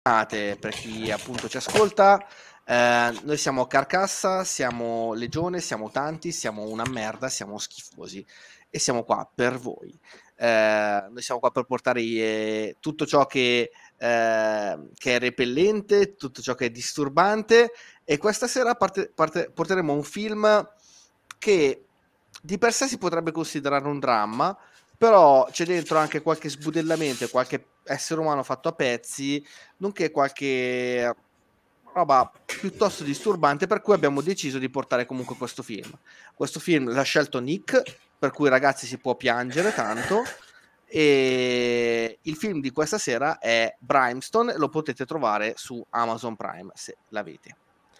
Per chi appunto ci ascolta, noi siamo Carcassa, siamo Legione, siamo tanti, siamo una merda, siamo schifosi e siamo qua per voi. Noi siamo qua per portare tutto ciò che è repellente, tutto ciò che è disturbante, e questa sera porteremo un film che di per sé si potrebbe considerare un dramma, però c'è dentro anche qualche sbudellamento e qualche essere umano fatto a pezzi, nonché qualche roba piuttosto disturbante, per cui abbiamo deciso di portare comunque questo film. Questo film l'ha scelto Nick, per cui ragazzi si può piangere tanto, e il film di questa sera è Brimstone, lo potete trovare su Amazon Prime se l'avete.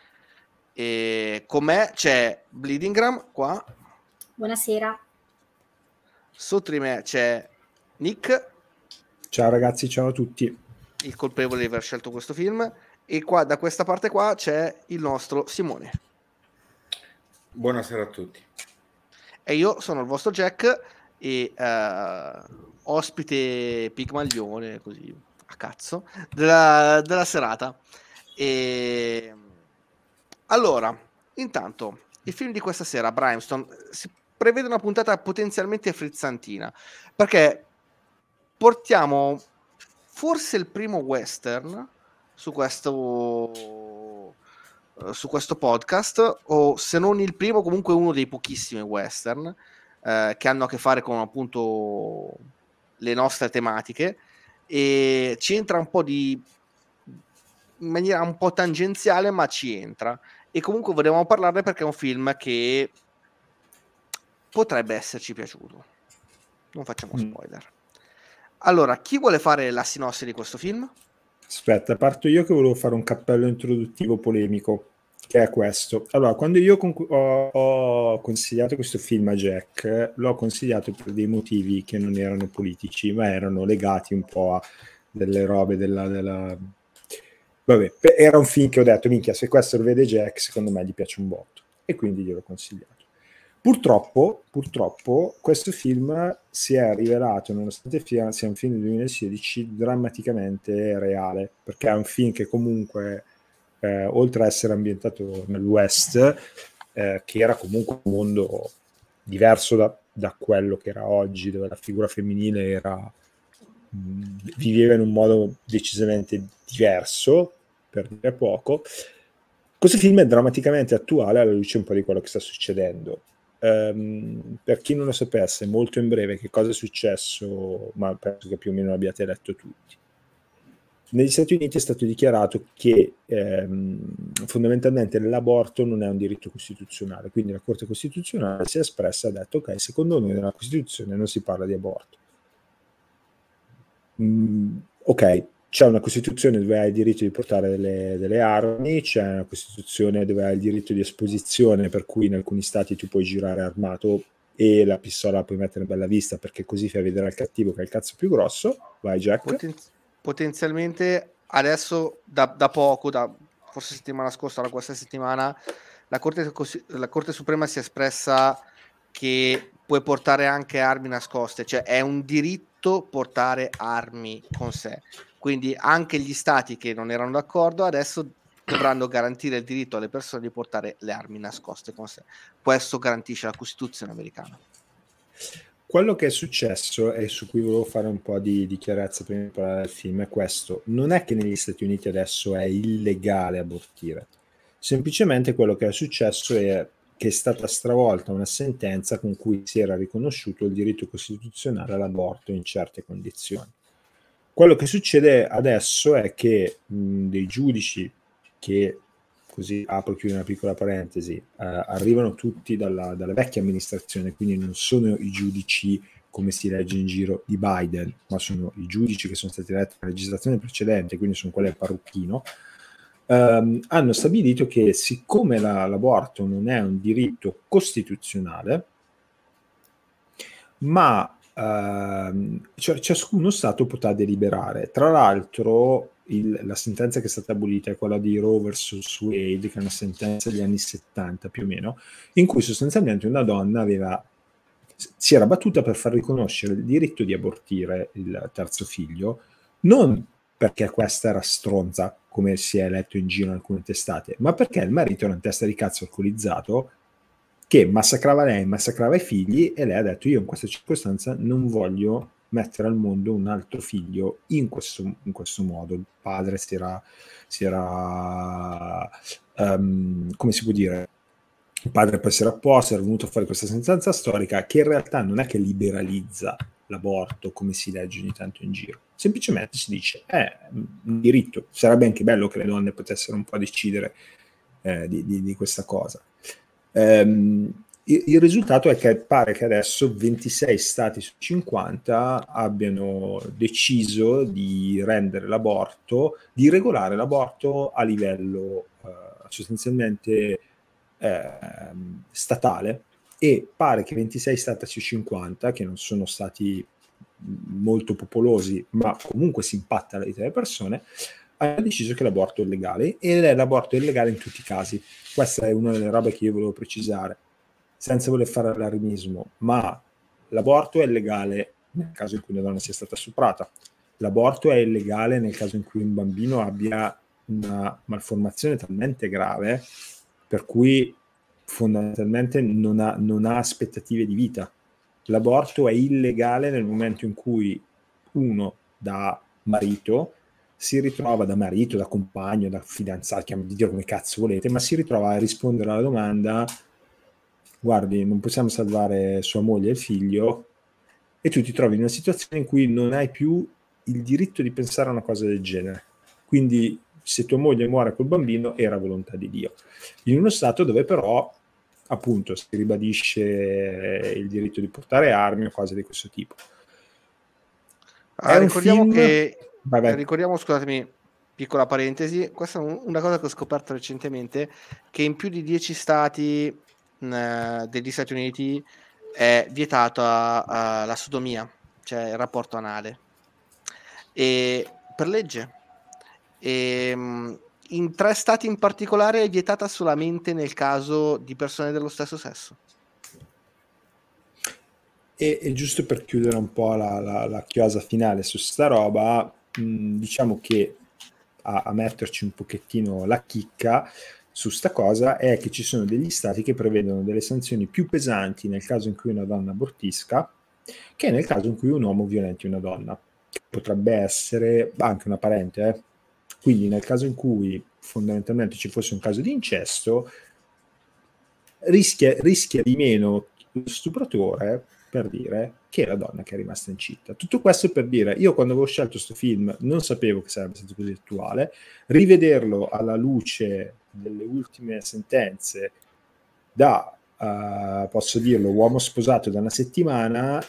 E con me c'è Bleedingram qua. Buonasera. Sotto di me c'è Nick. Ciao ragazzi, ciao a tutti. Il colpevole di aver scelto questo film. E qua da questa parte qua c'è il nostro Simone. Buonasera a tutti. E io sono il vostro Jack e ospite pigmaglione, così a cazzo, della serata. E allora, intanto, il film di questa sera, Brimstone, si prevede una puntata potenzialmente frizzantina, perché portiamo forse il primo western su questo podcast, o se non il primo, comunque uno dei pochissimi western che hanno a che fare con appunto le nostre tematiche, e ci entra un po' in maniera un po' tangenziale, ma ci entra, e comunque volevamo parlarne perché è un film che potrebbe esserci piaciuto. Non facciamo spoiler. Allora, chi vuole fare la sinossi di questo film? Aspetta, parto io che volevo fare un cappello introduttivo polemico, che è questo. Allora, quando io ho consigliato questo film a Jack, l'ho consigliato per dei motivi che non erano politici, ma erano legati un po' a delle robe della... Vabbè, era un film che ho detto, minchia, se questo lo vede Jack, secondo me gli piace un botto. E quindi gliel'ho consigliato. Purtroppo, questo film si è rivelato, nonostante sia un film del 2016, drammaticamente reale, perché è un film che comunque, oltre a essere ambientato nel West, che era comunque un mondo diverso da quello che era oggi, dove la figura femminile viveva in un modo decisamente diverso, per dire poco. Questo film è drammaticamente attuale alla luce un po' di quello che sta succedendo. Per chi non lo sapesse, molto in breve, che cosa è successo, ma penso che più o meno l'abbiate letto tutti. Negli Stati Uniti è stato dichiarato che fondamentalmente l'aborto non è un diritto costituzionale, quindi la Corte Costituzionale si è espressa e ha detto: ok, secondo noi nella Costituzione non si parla di aborto. Ok, c'è una Costituzione dove hai il diritto di portare delle armi, c'è una Costituzione dove hai il diritto di esposizione, per cui in alcuni stati tu puoi girare armato e la pistola la puoi mettere in bella vista, perché così fai vedere al cattivo che è il cazzo più grosso. Vai Jack. Potenzialmente adesso da poco, forse settimana scorsa, da questa settimana, la Corte Suprema si è espressa che puoi portare anche armi nascoste, cioè è un diritto portare armi con sé, quindi anche gli stati che non erano d'accordo adesso dovranno garantire il diritto alle persone di portare le armi nascoste con sé. Questo garantisce la Costituzione americana. Quello che è successo, e su cui volevo fare un po' di chiarezza prima di parlare del film, è questo: non è che negli Stati Uniti adesso è illegale abortire, semplicemente quello che è successo è che è stata stravolta una sentenza con cui si era riconosciuto il diritto costituzionale all'aborto in certe condizioni. Quello che succede adesso è che dei giudici che, così apro e chiudo una piccola parentesi, arrivano tutti dalla vecchia amministrazione, quindi non sono i giudici come si legge in giro di Biden, ma sono i giudici che sono stati eletti nella legislazione precedente, quindi sono quelli al parrucchino. Hanno stabilito che siccome l'aborto non è un diritto costituzionale, ma ciascuno Stato potrà deliberare. Tra l'altro la sentenza che è stata abolita è quella di Roe vs. Wade, che è una sentenza degli anni 70 più o meno, in cui sostanzialmente una donna si era battuta per far riconoscere il diritto di abortire il terzo figlio, non perché questa era stronza, come si è letto in giro in alcune testate, ma perché il marito era un testa di cazzo alcolizzato che massacrava lei, massacrava i figli, e lei ha detto: io in questa circostanza non voglio mettere al mondo un altro figlio in questo modo. Il padre si era come si può dire, il padre poi si era opposto, era venuto a fare questa sentenza storica che in realtà non è che liberalizza l'aborto come si legge ogni tanto in giro, semplicemente si dice è un diritto, sarebbe anche bello che le donne potessero un po' decidere di questa cosa. Il risultato è che pare che adesso 26 stati su 50 abbiano deciso di rendere l'aborto, di regolare l'aborto a livello sostanzialmente statale, e pare che 26 stati su 50, che non sono stati molto popolosi ma comunque si impatta la vita delle persone, hanno deciso che l'aborto è illegale, e l'aborto è illegale in tutti i casi. Questa è una delle robe che io volevo precisare, senza voler fare allarmismo, ma l'aborto è illegale nel caso in cui una donna sia stata stuprata, l'aborto è illegale nel caso in cui un bambino abbia una malformazione talmente grave per cui fondamentalmente non ha aspettative di vita. L'aborto è illegale nel momento in cui uno da marito si ritrova, da marito, da compagno, da fidanzato, chiamatelo come cazzo volete, ma si ritrova a rispondere alla domanda: guardi, non possiamo salvare sua moglie e il figlio, e tu ti trovi in una situazione in cui non hai più il diritto di pensare a una cosa del genere. Quindi se tua moglie muore col bambino era volontà di Dio, in uno stato dove però appunto si ribadisce il diritto di portare armi o cose di questo tipo. È un film... Ricordiamo, scusatemi, piccola parentesi, questa è una cosa che ho scoperto recentemente, che in più di 10 stati degli Stati Uniti è vietata la sodomia, cioè il rapporto anale, e per legge. In 3 stati in particolare è vietata solamente nel caso di persone dello stesso sesso. E giusto per chiudere un po' la chiosa finale su sta roba, diciamo che a metterci un pochettino la chicca su sta cosa è che ci sono degli stati che prevedono delle sanzioni più pesanti nel caso in cui una donna abortisca che nel caso in cui un uomo violenti una donna. Potrebbe essere anche una parente, quindi nel caso in cui fondamentalmente ci fosse un caso di incesto, rischia di meno lo stupratore, per dire, che la donna che è rimasta incinta. Tutto questo per dire, io quando avevo scelto questo film non sapevo che sarebbe stato così attuale, rivederlo alla luce delle ultime sentenze da, posso dirlo, uomo sposato da una settimana,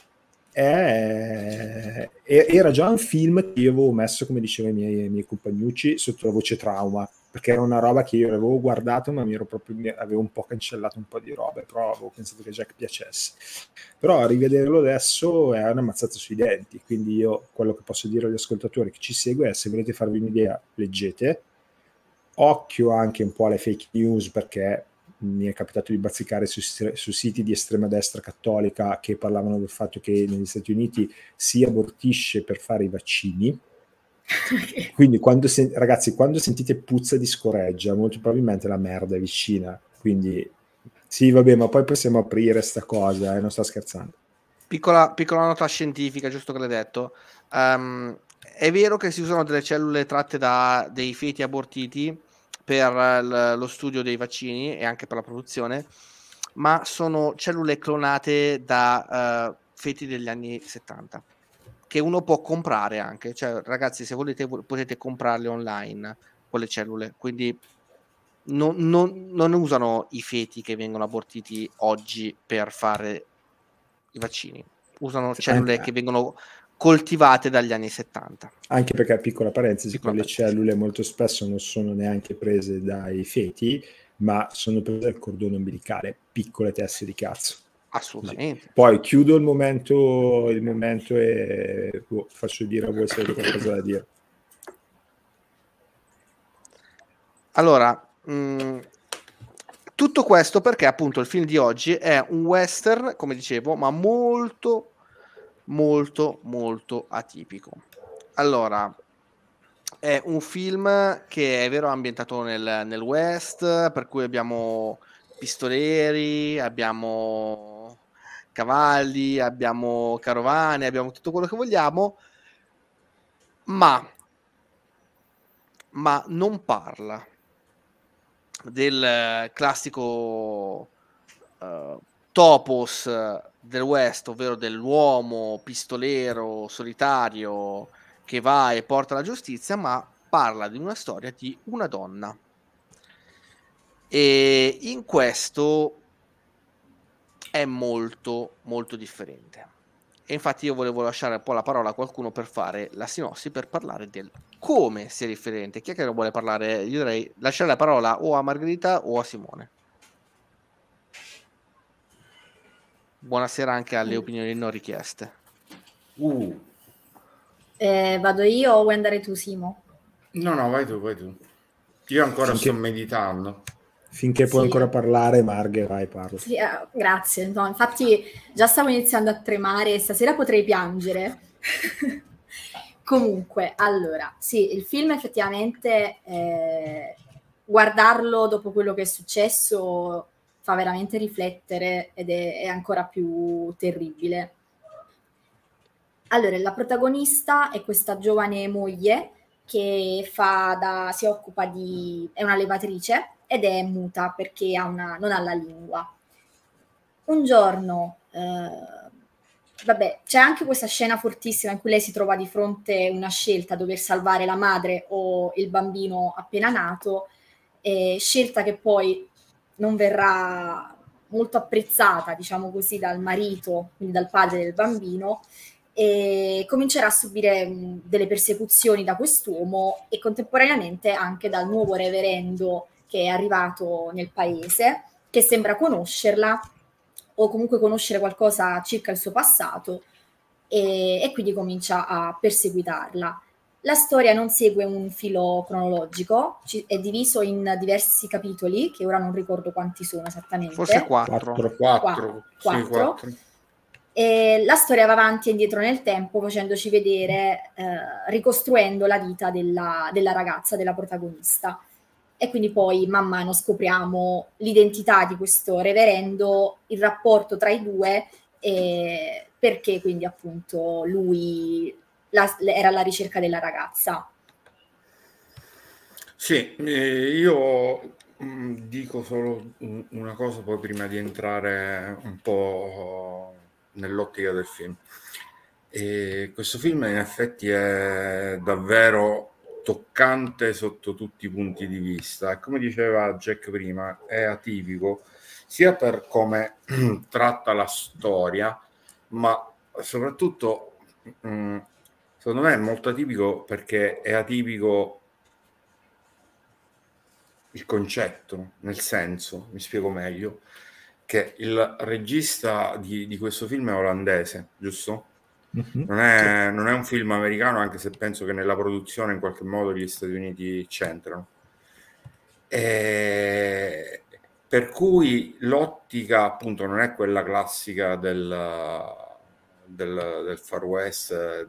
era già un film che io avevo messo, come dicevano i miei compagnucci, sotto la voce trauma, perché era una roba che io avevo guardato ma avevo un po' cancellato un po' di robe, però avevo pensato che Jack piacesse. Però a rivederlo adesso è una mazzata sui denti, quindi io quello che posso dire agli ascoltatori che ci segue è: se volete farvi un'idea, leggete, occhio anche un po' alle fake news, perché mi è capitato di bazzicare su siti di estrema destra cattolica che parlavano del fatto che negli Stati Uniti si abortisce per fare i vaccini. Quindi ragazzi, quando sentite puzza di scoreggia, molto probabilmente la merda è vicina. Quindi sì, vabbè, ma poi possiamo aprire sta cosa, non sto scherzando. Piccola nota scientifica, giusto che l'hai detto. È vero che si usano delle cellule tratte da dei feti abortiti per lo studio dei vaccini e anche per la produzione, ma sono cellule clonate da feti degli anni 70, che uno può comprare anche. Cioè, ragazzi, se volete potete comprarle online quelle cellule, quindi non usano i feti che vengono abortiti oggi per fare i vaccini, usano cellule che vengono coltivate dagli anni 70. Anche perché, piccola parentesi, quelle cellule molto spesso non sono neanche prese dai feti, ma sono prese dal cordone ombelicale, piccole teste di cazzo. Assolutamente. Poi chiudo il momento e faccio dire a voi se avete qualcosa da dire. Allora, tutto questo perché appunto il film di oggi è un western, come dicevo, ma molto molto molto atipico. Allora, È un film che è vero ambientato nel West, per cui abbiamo pistoleri, abbiamo cavalli, abbiamo carovane, abbiamo tutto quello che vogliamo, ma non parla del classico topos del West, ovvero dell'uomo pistolero solitario che va e porta la giustizia, ma parla di una storia di una donna. E in questo è molto molto differente. E infatti io volevo lasciare un po' la parola a qualcuno per fare la sinossi, per parlare del come sia differente. Chi è che non vuole parlare? Io direi lasciare la parola o a Margherita o a Simone. Buonasera anche alle opinioni non richieste. Vado io o vuoi andare tu, Simo? No, vai tu. Io ancora sto meditando. Finché puoi ancora parlare, Marghe, vai, parla. Sì, grazie. No, infatti già stavo iniziando a tremare e stasera potrei piangere. Comunque, allora, sì, il film effettivamente, guardarlo dopo quello che è successo fa veramente riflettere ed è ancora più terribile. Allora, la protagonista è questa giovane moglie che si occupa è una levatrice ed è muta perché non ha la lingua. Un giorno, c'è anche questa scena fortissima in cui lei si trova di fronte a una scelta, dover salvare la madre o il bambino appena nato, scelta che poi non verrà molto apprezzata, diciamo così, dal marito, quindi dal padre del bambino, e comincerà a subire delle persecuzioni da quest'uomo e contemporaneamente anche dal nuovo reverendo che è arrivato nel paese, che sembra conoscerla o comunque conoscere qualcosa circa il suo passato e quindi comincia a perseguitarla. La storia non segue un filo cronologico, è diviso in diversi capitoli, che ora non ricordo quanti sono esattamente. Forse 4. E la storia va avanti e indietro nel tempo, facendoci vedere, ricostruendo la vita della ragazza, della protagonista. E quindi poi man mano scopriamo l'identità di questo reverendo, il rapporto tra i due, perché quindi appunto lui era alla ricerca della ragazza. Sì, io dico solo una cosa poi prima di entrare un po' nell'ottica del film. Questo film in effetti è davvero toccante sotto tutti i punti di vista e come diceva Jack prima è atipico sia per come tratta la storia, ma soprattutto secondo me è molto atipico perché è atipico il concetto, nel senso, mi spiego meglio, che il regista di questo film è olandese, giusto? Mm-hmm. Non è un film americano, anche se penso che nella produzione in qualche modo gli Stati Uniti c'entrano. Per cui l'ottica appunto non è quella classica del Far West,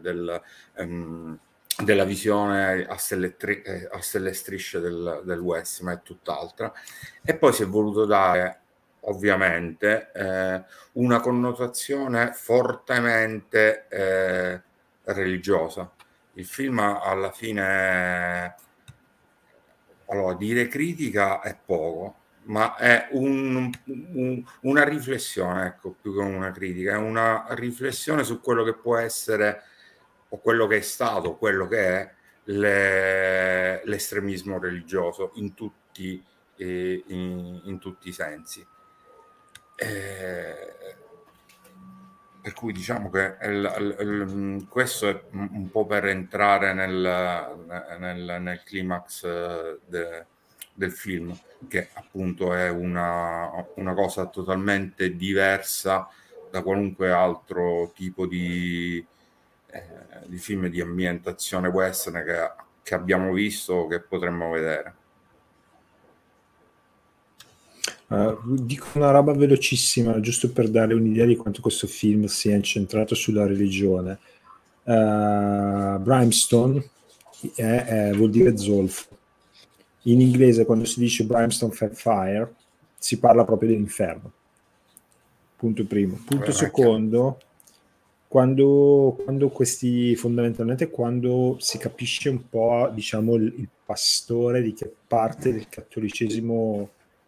della visione a stelle e strisce del West, ma è tutt'altra. E poi si è voluto dare ovviamente una connotazione fortemente religiosa. Il film alla fine, allora, dire critica è poco, ma è una riflessione, ecco, più che una critica, è una riflessione su quello che può essere o quello che è stato, quello che è l'estremismo religioso in tutti i sensi. Per cui diciamo che questo è un po' per entrare nel climax del film, che appunto è una cosa totalmente diversa da qualunque altro tipo di film di ambientazione western che abbiamo visto o che potremmo vedere. Dico una roba velocissima, giusto per dare un'idea di quanto questo film sia incentrato sulla religione. Brimstone, vuol dire zolfo. In inglese quando si dice brimstone fire si parla proprio dell'inferno. Punto primo. Punto secondo, quando questi, fondamentalmente, quando si capisce un po', diciamo, il pastore di che parte del cattolicesimo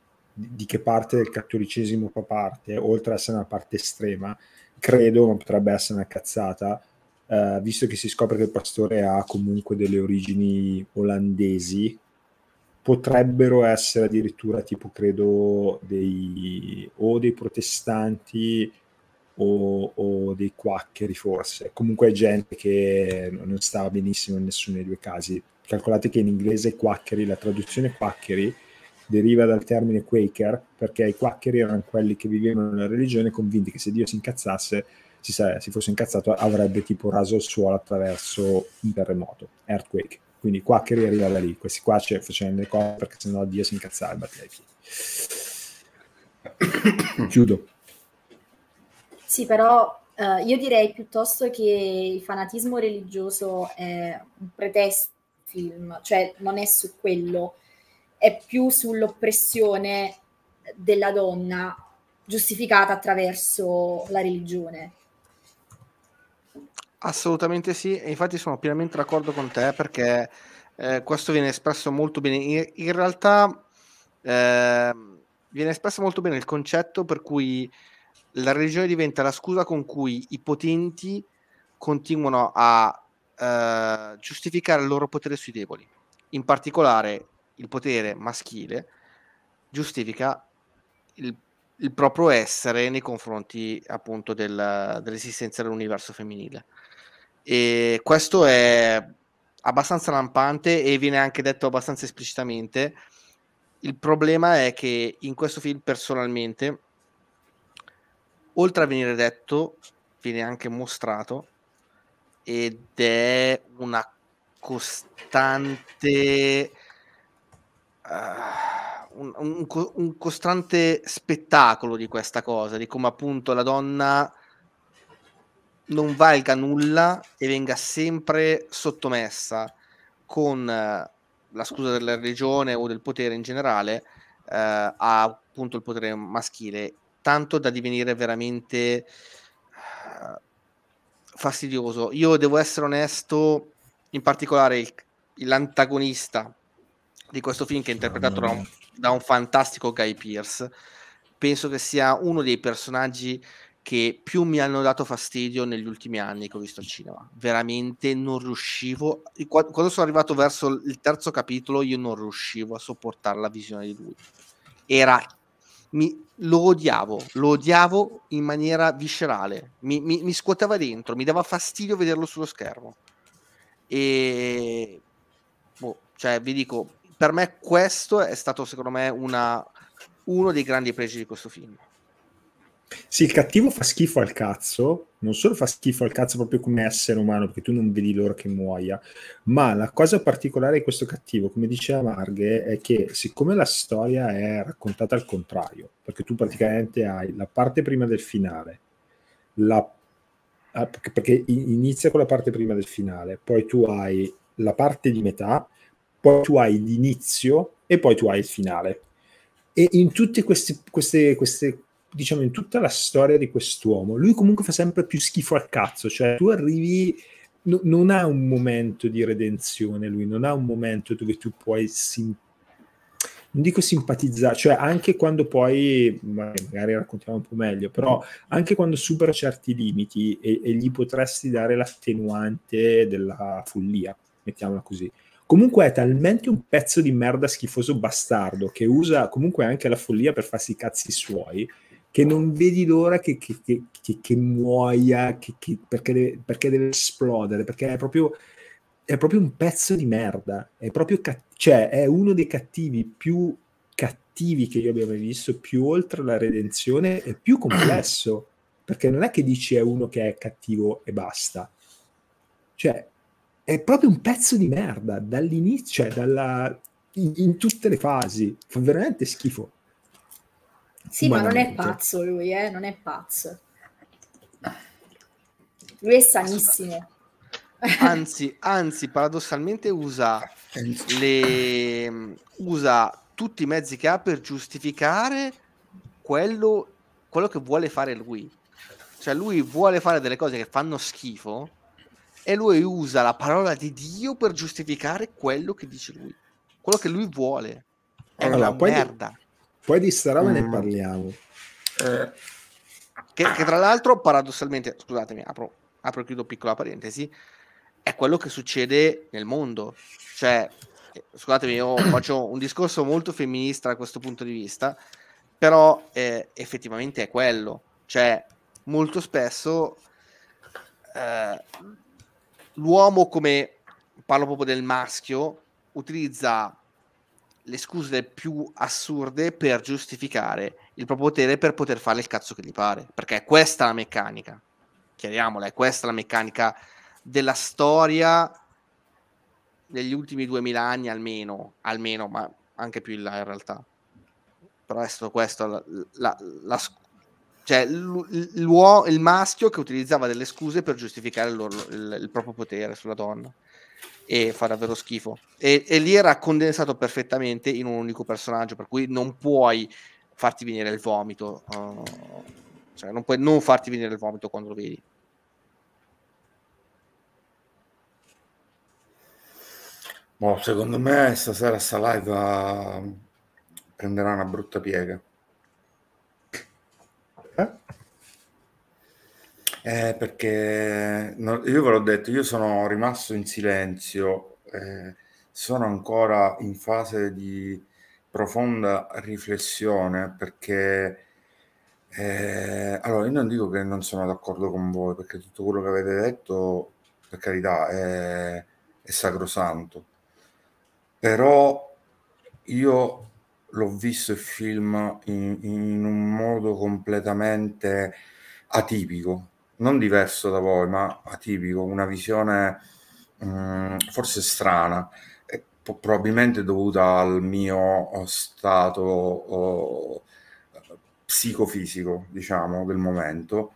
fa parte, oltre ad essere una parte estrema, credo, ma potrebbe essere una cazzata, visto che si scopre che il pastore ha comunque delle origini olandesi, potrebbero essere addirittura tipo, credo, dei protestanti o dei quaccheri, forse. Comunque è gente che non stava benissimo in nessuno dei due casi. Calcolate che in inglese quaccheri, la traduzione quaccheri deriva dal termine Quaker, perché i quaccheri erano quelli che vivevano nella religione convinti che se Dio si incazzasse, si fosse incazzato, avrebbe tipo raso il suolo attraverso un terremoto, earthquake. Quindi quaccheri arriva da lì, questi qua facevano le cose perché sennò Dio si incazzava e batteva i piedi. Chiudo. Sì, però io direi piuttosto che il fanatismo religioso è un pretesto film, cioè non è su quello, è più sull'oppressione della donna giustificata attraverso la religione. Assolutamente sì, e infatti sono pienamente d'accordo con te, perché questo viene espresso molto bene. In realtà viene espresso molto bene il concetto per cui la religione diventa la scusa con cui i potenti continuano a giustificare il loro potere sui deboli. In particolare il potere maschile giustifica il proprio essere nei confronti appunto dell'esistenza dell'universo femminile. E questo è abbastanza lampante e viene anche detto abbastanza esplicitamente. Il problema è che in questo film, personalmente, oltre a venire detto, viene anche mostrato, ed è una costante un costante spettacolo di questa cosa, di come appunto la donna non valga nulla e venga sempre sottomessa con la scusa della religione o del potere in generale a appunto il potere maschile, tanto da divenire veramente fastidioso. Io devo essere onesto, in particolare l'antagonista di questo film, che è interpretato da un fantastico Guy Pearce, penso che sia uno dei personaggi che più mi hanno dato fastidio negli ultimi anni che ho visto al cinema. Veramente non riuscivo, quando sono arrivato verso il terzo capitolo, io non riuscivo a sopportare la visione di lui. Lo odiavo in maniera viscerale, mi scuoteva dentro, mi dava fastidio vederlo sullo schermo. E cioè, vi dico, per me questo è stato, secondo me, uno dei grandi pregi di questo film. Sì, il cattivo fa schifo al cazzo, non solo fa schifo al cazzo proprio come essere umano, perché tu non vedi l'ora che muoia, ma la cosa particolare di questo cattivo, come diceva Marghe, è che siccome la storia è raccontata al contrario, perché tu praticamente hai la parte prima del finale, perché inizia con la parte prima del finale, poi tu hai la parte di metà, poi tu hai l'inizio e poi tu hai il finale. E in tutte queste diciamo, in tutta la storia di quest'uomo, lui comunque fa sempre più schifo al cazzo, cioè tu arrivi, non ha un momento di redenzione, lui non ha un momento dove tu puoi non dico simpatizzare, cioè anche quando poi, magari raccontiamo un po' meglio, però anche quando supera certi limiti e gli potresti dare l'attenuante della follia, mettiamola così. Comunque è talmente un pezzo di merda schifoso bastardo che usa comunque anche la follia per farsi i cazzi suoi, che non vedi l'ora che muoia, perché deve esplodere, perché è proprio un pezzo di merda, è proprio cioè è uno dei cattivi più cattivi che io abbia mai visto, più oltre la redenzione e più complesso, perché non è che dici è uno che è cattivo e basta, cioè è proprio un pezzo di merda dall'inizio, cioè in tutte le fasi, fa veramente schifo. Sì, ma non è pazzo lui, non è pazzo. Lui è sanissimo. Anzi, paradossalmente usa tutti i mezzi che ha per giustificare quello che vuole fare lui. Cioè lui vuole fare delle cose che fanno schifo e lui usa la parola di Dio per giustificare quello che dice lui, quello che lui vuole. È una merda. Poi di sta roba ne parliamo. Che tra l'altro, paradossalmente, scusatemi, apro e chiudo piccola parentesi, è quello che succede nel mondo. Cioè, scusatemi, io faccio un discorso molto femminista da questo punto di vista, però effettivamente è quello. Cioè, molto spesso l'uomo, come parlo proprio del maschio, utilizza le scuse più assurde per giustificare il proprio potere, per poter fare il cazzo che gli pare, perché è questa la meccanica, chiariamola, è questa la meccanica della storia degli ultimi 2000 anni almeno, ma anche più in là in realtà. Però è stato questo cioè il maschio che utilizzava delle scuse per giustificare il proprio potere sulla donna e fa davvero schifo, e lì era condensato perfettamente in un unico personaggio, per cui non puoi farti venire il vomito, cioè non puoi non farti venire il vomito quando lo vedi. Secondo me stasera sta live prenderà una brutta piega. Perché io ve l'ho detto, io sono rimasto in silenzio, sono ancora in fase di profonda riflessione, perché allora io non dico che non sono d'accordo con voi, perché tutto quello che avete detto, per carità, è sacrosanto, però io l'ho visto il film in un modo completamente atipico, non diverso da voi, ma atipico, una visione forse strana, probabilmente dovuta al mio stato psicofisico, diciamo, del momento.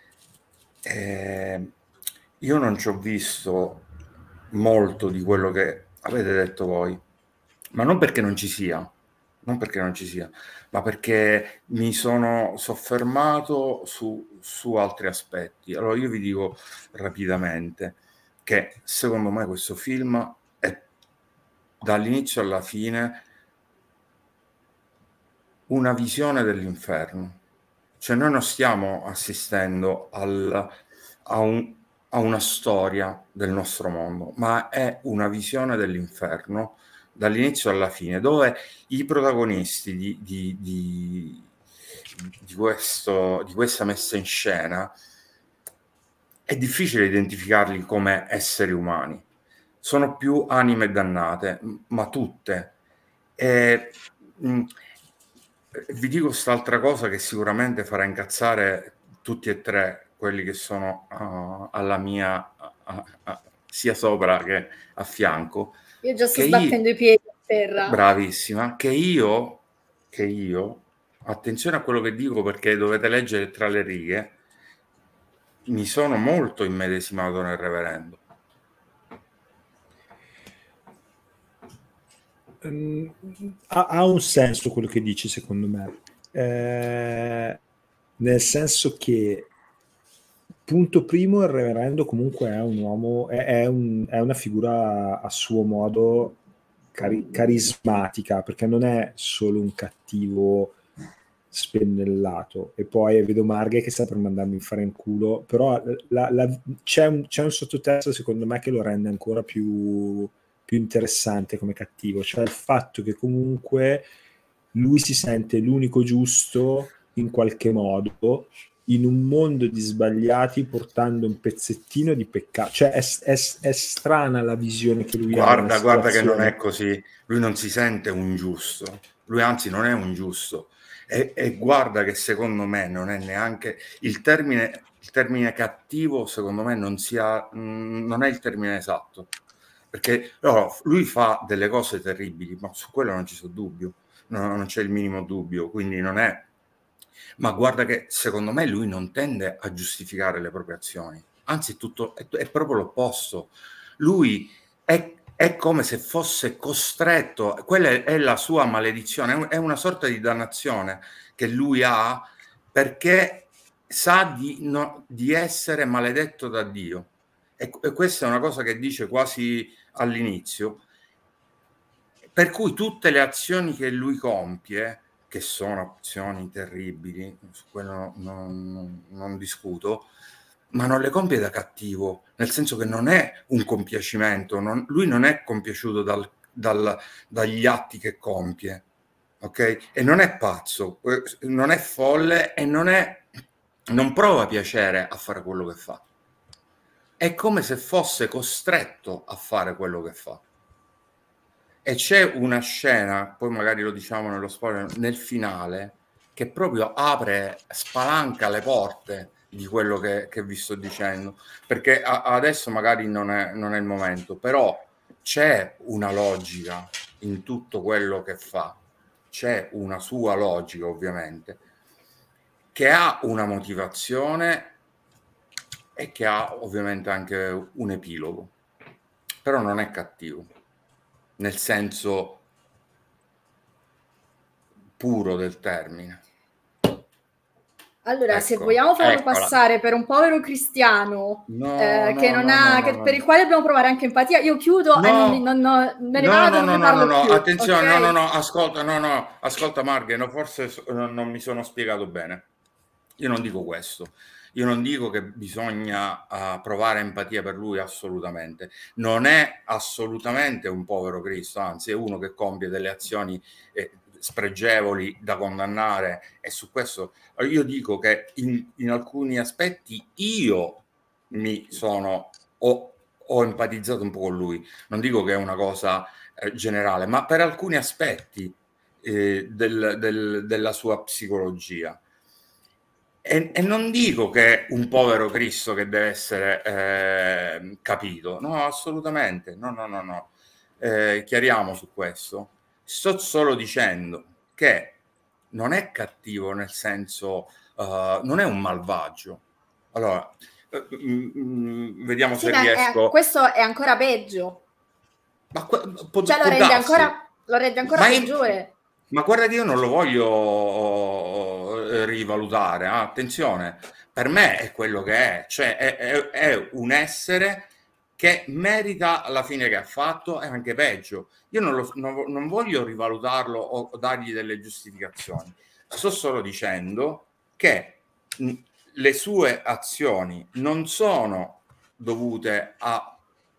Io non ci ho visto molto di quello che avete detto voi, ma non perché non ci sia, ma perché mi sono soffermato su altri aspetti. Allora io vi dico rapidamente che secondo me questo film è dall'inizio alla fine una visione dell'inferno. Cioè noi non stiamo assistendo a una storia del nostro mondo, ma è una visione dell'inferno dall'inizio alla fine, dove i protagonisti di questa messa in scena è difficile identificarli come esseri umani. Sono più anime dannate, ma tutte. Vi dico quest'altra cosa che sicuramente farà incazzare tutti e tre quelli che sono alla mia sia sopra che a fianco. Io già sto sbattendo i piedi a terra. Bravissima. Che io, attenzione a quello che dico, perché dovete leggere tra le righe, mi sono molto immedesimato nel reverendo. Ha un senso quello che dici, secondo me, nel senso che, punto primo, il reverendo comunque è un uomo, è una figura a suo modo carismatica, perché non è solo un cattivo spennellato. E poi vedo Marghe che sta per mandarmi in fare in culo, però c'è un sottotesto secondo me che lo rende ancora più interessante come cattivo, cioè il fatto che comunque lui si sente l'unico giusto in qualche modo in un mondo di sbagliati, portando un pezzettino di peccato. Cioè è strana la visione che lui ha. Guarda che non è così, lui non si sente un giusto, lui anzi non è un giusto, e guarda che secondo me non è neanche il termine cattivo, secondo me non è il termine esatto, perché lui fa delle cose terribili, ma su quello non ci sono dubbio, non c'è il minimo dubbio, quindi non è. Ma guarda che secondo me lui non tende a giustificare le proprie azioni, anzi è proprio l'opposto. Lui è come se fosse costretto, quella è la sua maledizione, è una sorta di dannazione che lui ha perché sa di essere maledetto da Dio. E questa è una cosa che dice quasi all'inizio, per cui tutte le azioni che lui compie, che sono azioni terribili, su quello non discuto, ma non le compie da cattivo, nel senso che non è un compiacimento, lui non è compiaciuto dagli atti che compie, ok? E non è pazzo, non è folle e non prova piacere a fare quello che fa. È come se fosse costretto a fare quello che fa. E c'è una scena, poi magari lo diciamo nello spoiler, nel finale, che proprio spalanca le porte di quello che vi sto dicendo, perché adesso magari non è il momento, però c'è una logica in tutto quello che fa, c'è una sua logica ovviamente, che ha una motivazione e che ha ovviamente anche un epilogo, però non è cattivo, nel senso puro del termine. Allora, se vogliamo farlo passare per un povero cristiano per il quale dobbiamo provare anche empatia, io chiudo e me ne vado, non ne parlo più. Attenzione, okay? Ascolta Marghe, forse non mi sono spiegato bene. Io non dico questo. Io non dico che bisogna provare empatia per lui, assolutamente. Non è assolutamente un povero Cristo, anzi è uno che compie delle azioni spregevoli da condannare, e su questo io dico che in alcuni aspetti io ho empatizzato un po' con lui. Non dico che è una cosa generale, ma per alcuni aspetti della sua psicologia. E non dico che è un povero Cristo che deve essere capito, no, assolutamente, no. Chiariamo su questo. Sto solo dicendo che non è cattivo, nel senso non è un malvagio. Allora, vediamo se riesco. Questo è ancora peggio. Ma lo rende ancora peggiore. Ma guarda che io non lo voglio rivalutare, attenzione, per me è quello che è, cioè è un essere che merita la fine che ha fatto e anche peggio. Io non voglio rivalutarlo o dargli delle giustificazioni, sto solo dicendo che le sue azioni non sono dovute a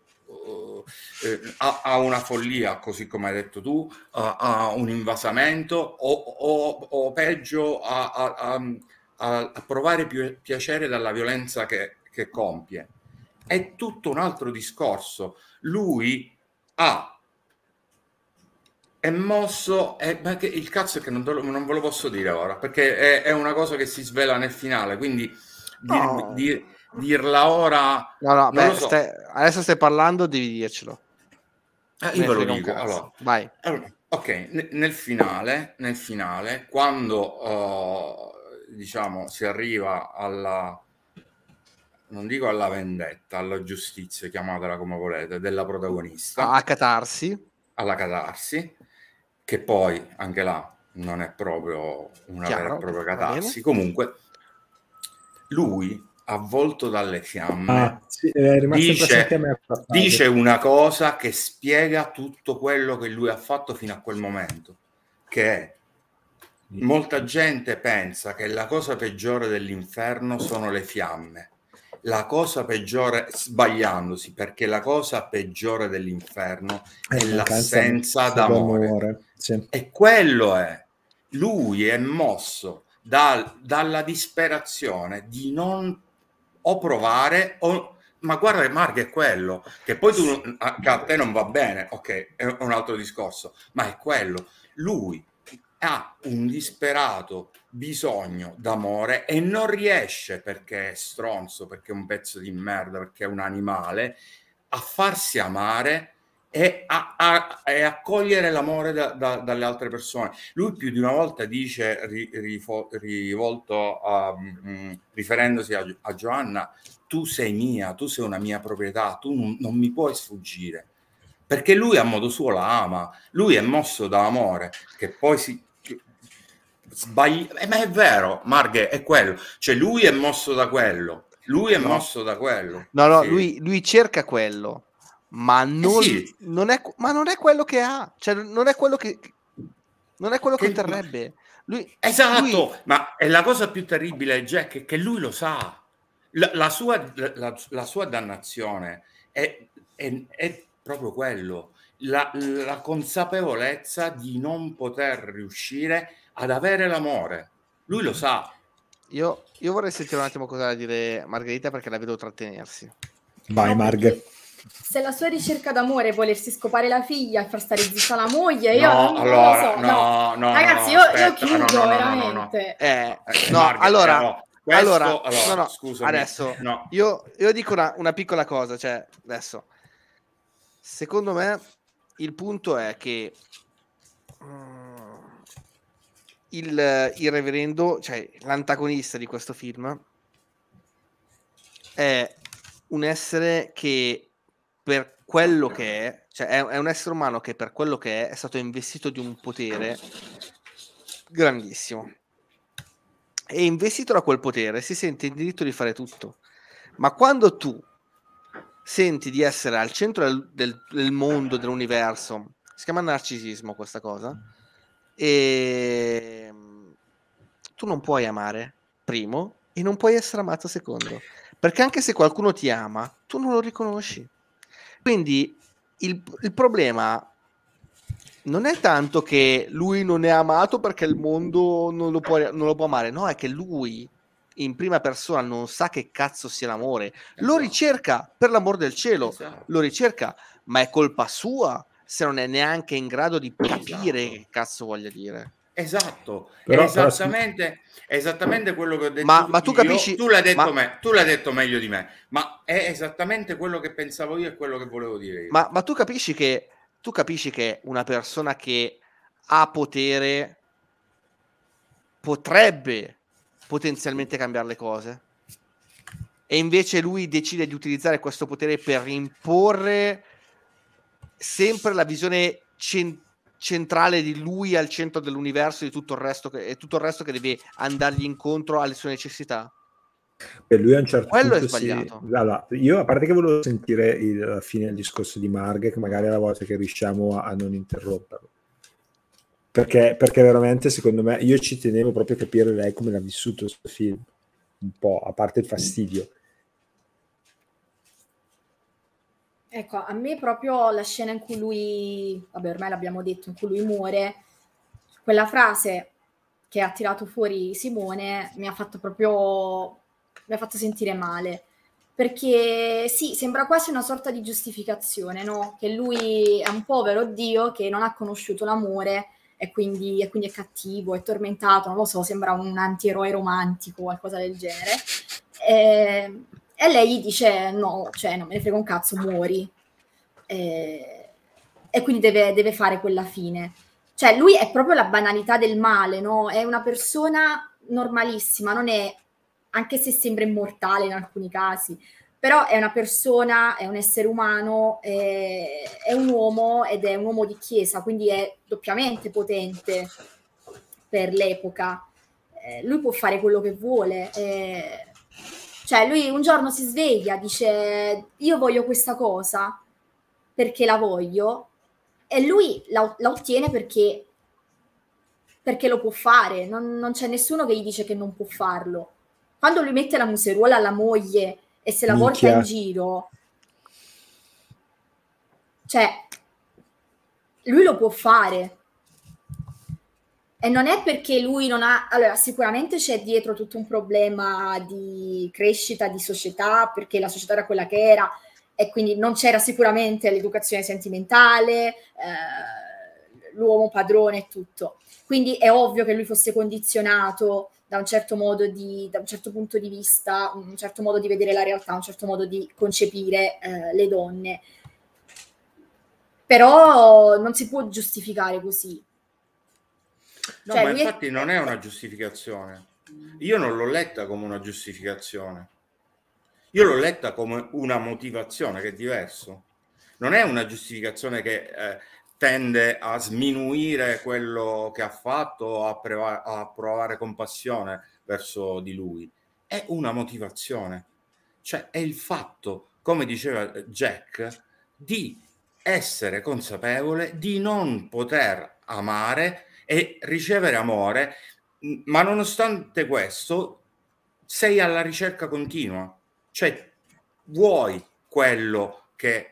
una follia, così come hai detto tu, a un invasamento o peggio a provare piacere dalla violenza che compie. È tutto un altro discorso. Lui è mosso, ma il cazzo è che non ve lo posso dire ora, perché è una cosa che si svela nel finale, quindi dirla ora no, beh, so. Adesso stai parlando, devi dircelo. Io ve lo dico, allora, vai. Ok, nel finale quando diciamo si arriva non dico alla vendetta, alla giustizia, chiamatela come volete, della protagonista, alla catarsi, che poi anche là non è proprio una vera e propria catarsi. Comunque lui, avvolto dalle fiamme, dice una cosa che spiega tutto quello che lui ha fatto fino a quel momento, che è: molta gente pensa che la cosa peggiore dell'inferno sono le fiamme. La cosa peggiore, sbagliandosi, perché la cosa peggiore dell'inferno è l'assenza d'amore. Sì. E quello è. Lui è mosso dalla disperazione di non provare ma guarda, Marco, è quello che poi che a te non va bene, ok, è un altro discorso, ma è quello. Lui ha un disperato bisogno d'amore e non riesce, perché è stronzo, perché è un pezzo di merda, perché è un animale, a farsi amare, e accogliere l'amore dalle altre persone. Lui più di una volta dice, rivolto riferendosi a Giovanna, tu sei mia, tu sei una mia proprietà, tu non mi puoi sfuggire, perché lui a modo suo la ama, lui è mosso dall'amore, che poi sbaglia, ma è vero, Marghe, è quello, cioè lui è mosso da quello, mosso da quello. No, Sì. lui cerca quello, ma non, sì. non è quello che ha, cioè non è quello che otterrebbe. Esatto, ma è la cosa più terribile, Jack, che lui lo sa. La sua dannazione è proprio quello, la consapevolezza di non poter riuscire ad avere l'amore. Lui lo sa. Io vorrei sentire un attimo cosa ha da dire Margherita, perché la vedo trattenersi. Vai, Marg. Se la sua ricerca d'amore è volersi scopare la figlia e far stare zitta la moglie, No, io non allora, lo so. no, ragazzi, no, io chiudo veramente. Allora, scusami. Adesso no. io dico una piccola cosa, cioè adesso secondo me il punto è che il reverendo, cioè l'antagonista di questo film, è un essere che per quello che è, cioè è un essere umano che per quello che è stato investito di un potere grandissimo, e investito da quel potere si sente in diritto di fare tutto. Ma quando tu senti di essere al centro del mondo, dell'universo, si chiama narcisismo questa cosa, e tu non puoi amare, primo, e non puoi essere amato, secondo, perché anche se qualcuno ti ama, tu non lo riconosci. Quindi il problema non è tanto che lui non è amato perché il mondo non lo può amare, no, è che lui in prima persona non sa che cazzo sia l'amore, lo ricerca per l'amor del cielo, lo ricerca, ma è colpa sua se non è neanche in grado di capire che cazzo voglia dire. Esatto, Però, esattamente quello che ho detto ma tu capisci, tu l'hai detto meglio di me, ma è esattamente quello che pensavo io e quello che volevo dire io. Ma tu capisci che una persona che ha potere potrebbe potenzialmente cambiare le cose, e invece lui decide di utilizzare questo potere per imporre sempre la visione centrale di lui al centro dell'universo, di tutto il resto che deve andargli incontro alle sue necessità. Per lui a un certo quello punto è sbagliato. Allora, io a parte che volevo sentire la fine del discorso di Marg, che magari è la volta che riusciamo a non interromperlo, perché veramente secondo me io ci tenevo proprio a capire lei come l'ha vissuto questo film, un po', a parte il fastidio. Ecco, a me proprio la scena in cui lui, vabbè ormai l'abbiamo detto, in cui lui muore, quella frase che ha tirato fuori Simone mi ha fatto sentire male, perché sì, sembra quasi una sorta di giustificazione, no? Che lui è un povero Dio che non ha conosciuto l'amore e quindi è cattivo, è tormentato, non lo so, sembra un antieroe romantico, qualcosa del genere. E lei gli dice no, cioè non me ne frega un cazzo, muori. E quindi deve fare quella fine. Cioè lui è proprio la banalità del male, no? È una persona normalissima, non è, anche se sembra immortale in alcuni casi, però è una persona, è un essere umano, è un uomo ed è un uomo di chiesa, quindi è doppiamente potente per l'epoca. Lui può fare quello che vuole. Cioè lui un giorno si sveglia, dice io voglio questa cosa perché la voglio, e lui la ottiene perché lo può fare, non c'è nessuno che gli dice che non può farlo. Quando lui mette la museruola alla moglie e se la porta in giro, cioè lui lo può fare. E non è perché lui non ha... Allora, sicuramente c'è dietro tutto un problema di crescita, di società, perché la società era quella che era, e quindi non c'era sicuramente l'educazione sentimentale, l'uomo padrone e tutto. Quindi è ovvio che lui fosse condizionato da un certo modo da un certo punto di vista, un certo modo di vedere la realtà, un certo modo di concepire le donne. però non si può giustificare così. No, ma infatti non è una giustificazione. Io non l'ho letta come una giustificazione. Io l'ho letta come una motivazione, che è diverso. Non è una giustificazione che tende a sminuire quello che ha fatto, a provare compassione verso di lui. È una motivazione. Cioè è il fatto, come diceva Jack, di essere consapevole di non poter amare e ricevere amore, ma nonostante questo sei alla ricerca continua, cioè vuoi quello che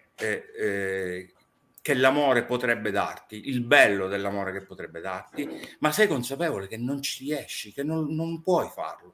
l'amore potrebbe darti, il bello dell'amore che potrebbe darti, ma sei consapevole che non ci riesci, che non puoi farlo.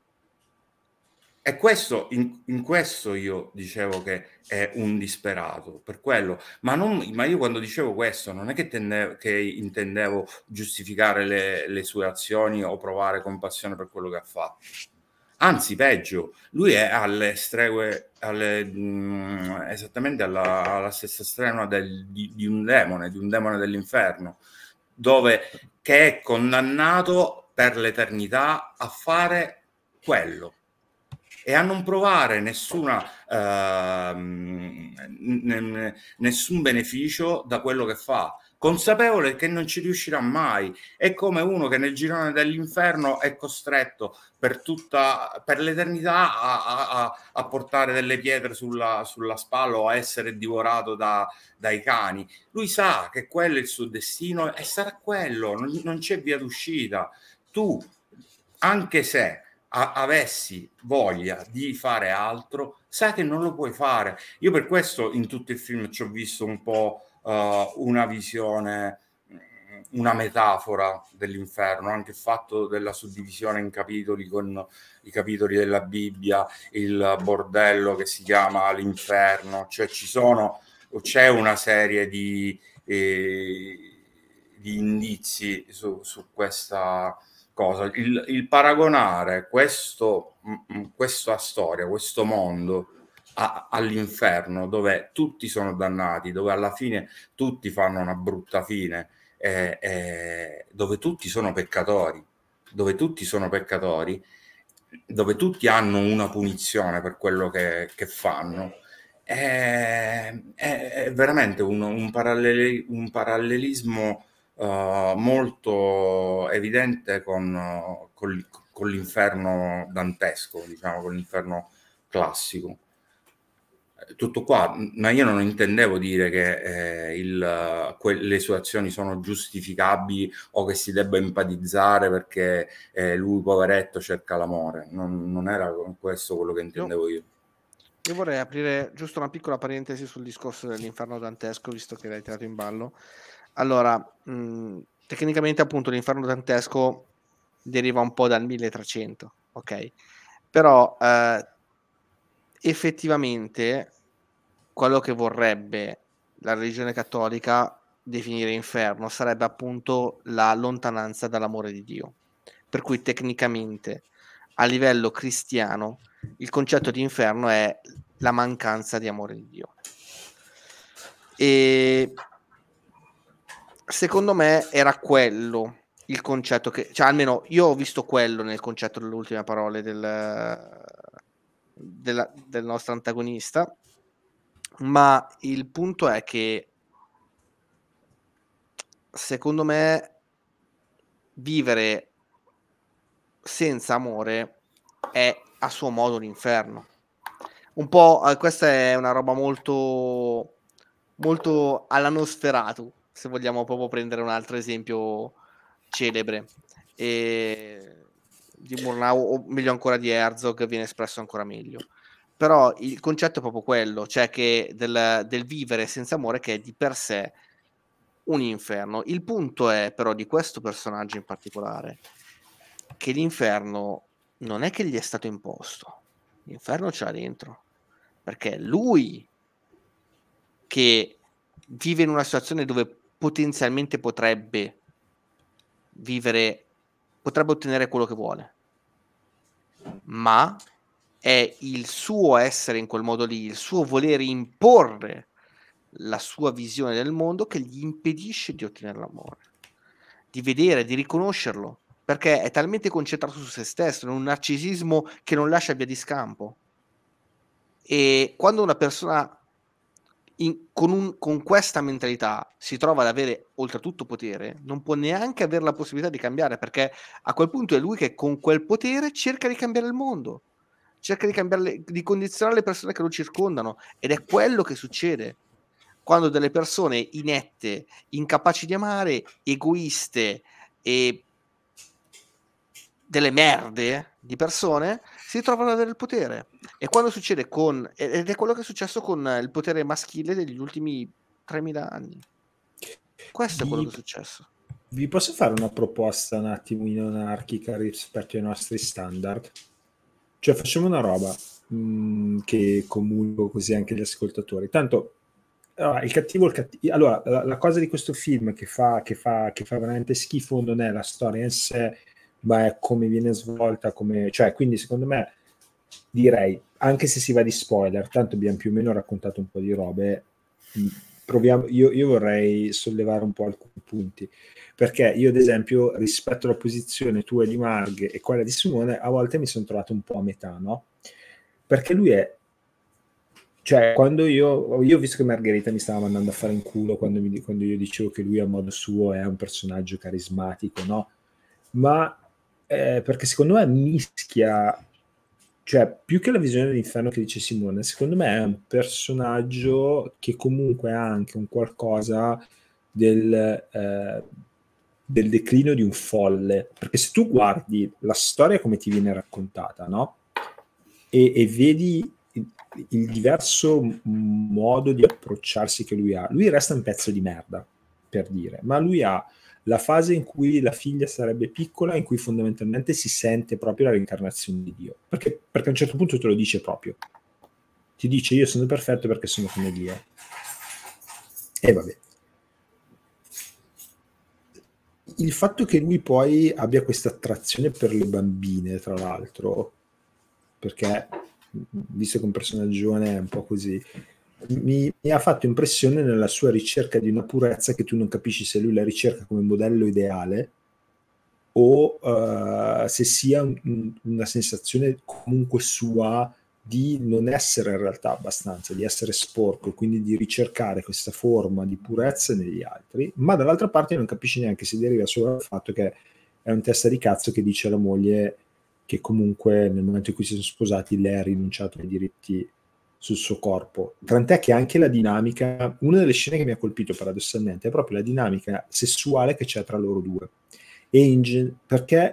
E questo, in questo io dicevo che è un disperato, per quello. Ma io quando dicevo questo non è che intendevo giustificare le sue azioni o provare compassione per quello che ha fatto. Anzi, peggio, lui è alle streghe, esattamente alla stessa strenua di un demone dell'inferno, che è condannato per l'eternità a fare quello e a non provare nessun beneficio da quello che fa, consapevole che non ci riuscirà mai. È come uno che nel girone dell'inferno è costretto per l'eternità a portare delle pietre sulla spalla o a essere divorato dai cani. Lui sa che quello è il suo destino e sarà quello, non c'è via d'uscita. Tu, anche se avessi voglia di fare altro, sai che non lo puoi fare. Io per questo in tutto il film ci ho visto un po' una visione, una metafora dell'inferno, anche il fatto della suddivisione in capitoli con i capitoli della Bibbia, il bordello che si chiama l'inferno, cioè c'è una serie di indizi su questa cosa. Il paragonare questa storia, questo mondo all'inferno, dove tutti sono dannati, dove alla fine tutti fanno una brutta fine, dove tutti sono peccatori, dove tutti hanno una punizione per quello che fanno, è veramente un parallelismo molto evidente con l'inferno dantesco, diciamo, con l'inferno classico. Tutto qua, ma io non intendevo dire che le sue azioni sono giustificabili o che si debba empatizzare perché lui, poveretto, cerca l'amore. Non era questo quello che intendevo io. Io vorrei aprire giusto una piccola parentesi sul discorso dell'inferno dantesco, visto che l'hai tirato in ballo. Allora, tecnicamente appunto l'inferno dantesco deriva un po' dal 1300, ok? Però effettivamente quello che vorrebbe la religione cattolica definire inferno sarebbe appunto la lontananza dall'amore di Dio. Per cui tecnicamente a livello cristiano il concetto di inferno è la mancanza di amore di Dio. E secondo me era quello il concetto che, cioè almeno io ho visto quello nel concetto delle ultime parole del nostro antagonista, ma il punto è che secondo me vivere senza amore è a suo modo un inferno. Un po', questa è una roba molto molto alla Nosferatu, se vogliamo proprio prendere un altro esempio celebre, di Murnau, o meglio ancora di Herzog, viene espresso ancora meglio. Però il concetto è proprio quello, cioè che del vivere senza amore, che è di per sé un inferno. Il punto è però di questo personaggio in particolare che l'inferno non è che gli è stato imposto, l'inferno ce l'ha dentro, perché lui che vive in una situazione dove potenzialmente potrebbe ottenere quello che vuole, ma è il suo essere in quel modo lì, il suo voler imporre la sua visione del mondo che gli impedisce di ottenere l'amore, di vedere, di riconoscerlo, perché è talmente concentrato su se stesso, in un narcisismo che non lascia via di scampo. E quando una persona con questa mentalità si trova ad avere oltretutto potere, non può neanche avere la possibilità di cambiare, perché a quel punto è lui che con quel potere cerca di cambiare il mondo, cerca di condizionare le persone che lo circondano, ed è quello che succede quando delle persone inette, incapaci di amare, egoiste e delle merde di persone si trovano ad avere il potere. E quando succede ed è quello che è successo con il potere maschile degli ultimi 3000 anni. Questo è quello che è successo. Vi posso fare una proposta un attimino anarchica rispetto ai nostri standard? Cioè facciamo una roba che comunico così anche gli ascoltatori. Tanto allora, allora la cosa di questo film che fa veramente schifo non è la storia in sé, ma è come viene svolta, cioè, quindi secondo me direi, anche se si va di spoiler, tanto abbiamo più o meno raccontato un po' di robe, proviamo, io vorrei sollevare un po' alcuni punti, perché io ad esempio rispetto alla posizione tua di Marg e quella di Simone a volte mi sono trovato un po' a metà, no? Perché lui è, cioè quando io ho visto che Margherita mi stava mandando a fare in culo quando io dicevo che lui a modo suo è un personaggio carismatico, no? Ma perché secondo me mischia, cioè più che la visione dell'inferno che dice Simone, secondo me è un personaggio che comunque ha anche un qualcosa del declino di un folle, perché se tu guardi la storia come ti viene raccontata, no? E vedi il diverso modo di approcciarsi che lui resta un pezzo di merda, per dire, ma lui ha la fase in cui la figlia sarebbe piccola, in cui fondamentalmente si sente proprio la reincarnazione di Dio, perché a un certo punto te lo dice proprio, ti dice io sono perfetto perché sono come Dio, e vabbè. Il fatto che lui poi abbia questa attrazione per le bambine, tra l'altro, perché visto che un personaggione è un po' così, mi ha fatto impressione nella sua ricerca di una purezza che tu non capisci se lui la ricerca come modello ideale o se sia una sensazione comunque sua di non essere in realtà abbastanza, di essere sporco, quindi di ricercare questa forma di purezza negli altri, ma dall'altra parte non capisci neanche se deriva solo dal fatto che è un testa di cazzo che dice alla moglie che comunque nel momento in cui si sono sposati lei ha rinunciato ai diritti sul suo corpo, tant'è che anche la dinamica, una delle scene che mi ha colpito paradossalmente è proprio la dinamica sessuale che c'è tra loro due, perché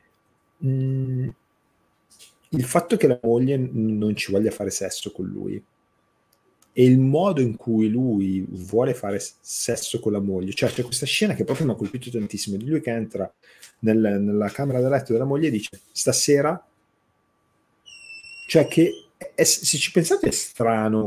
il fatto che la moglie non ci voglia fare sesso con lui e il modo in cui lui vuole fare sesso con la moglie, cioè c'è questa scena che proprio mi ha colpito tantissimo, di lui che entra nella camera da letto della moglie e dice stasera, cioè che se ci pensate è strano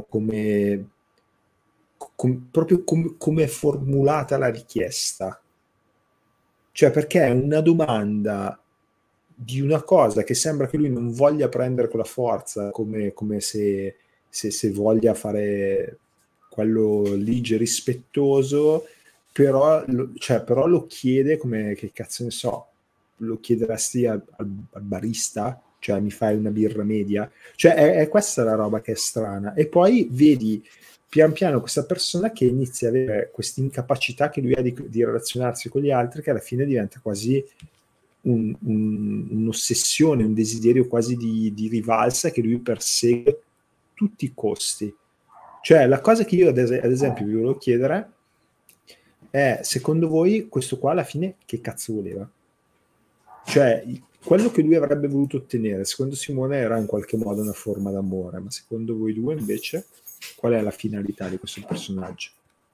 proprio come è formulata la richiesta, cioè perché è una domanda di una cosa che sembra che lui non voglia prendere con la forza, come se voglia fare quello ligio rispettoso, però lo chiede come, che cazzo ne so, lo chiederesti al barista, cioè mi fai una birra media, cioè è questa la roba che è strana. E poi vedi pian piano questa persona che inizia a avere questa incapacità che lui ha di relazionarsi con gli altri, che alla fine diventa quasi un'ossessione, un desiderio quasi di rivalsa che lui persegue a tutti i costi. Cioè la cosa che io ad esempio vi volevo chiedere è, secondo voi questo qua alla fine che cazzo voleva? Cioè quello che lui avrebbe voluto ottenere secondo Simone era in qualche modo una forma d'amore, ma secondo voi due invece qual è la finalità di questo personaggio?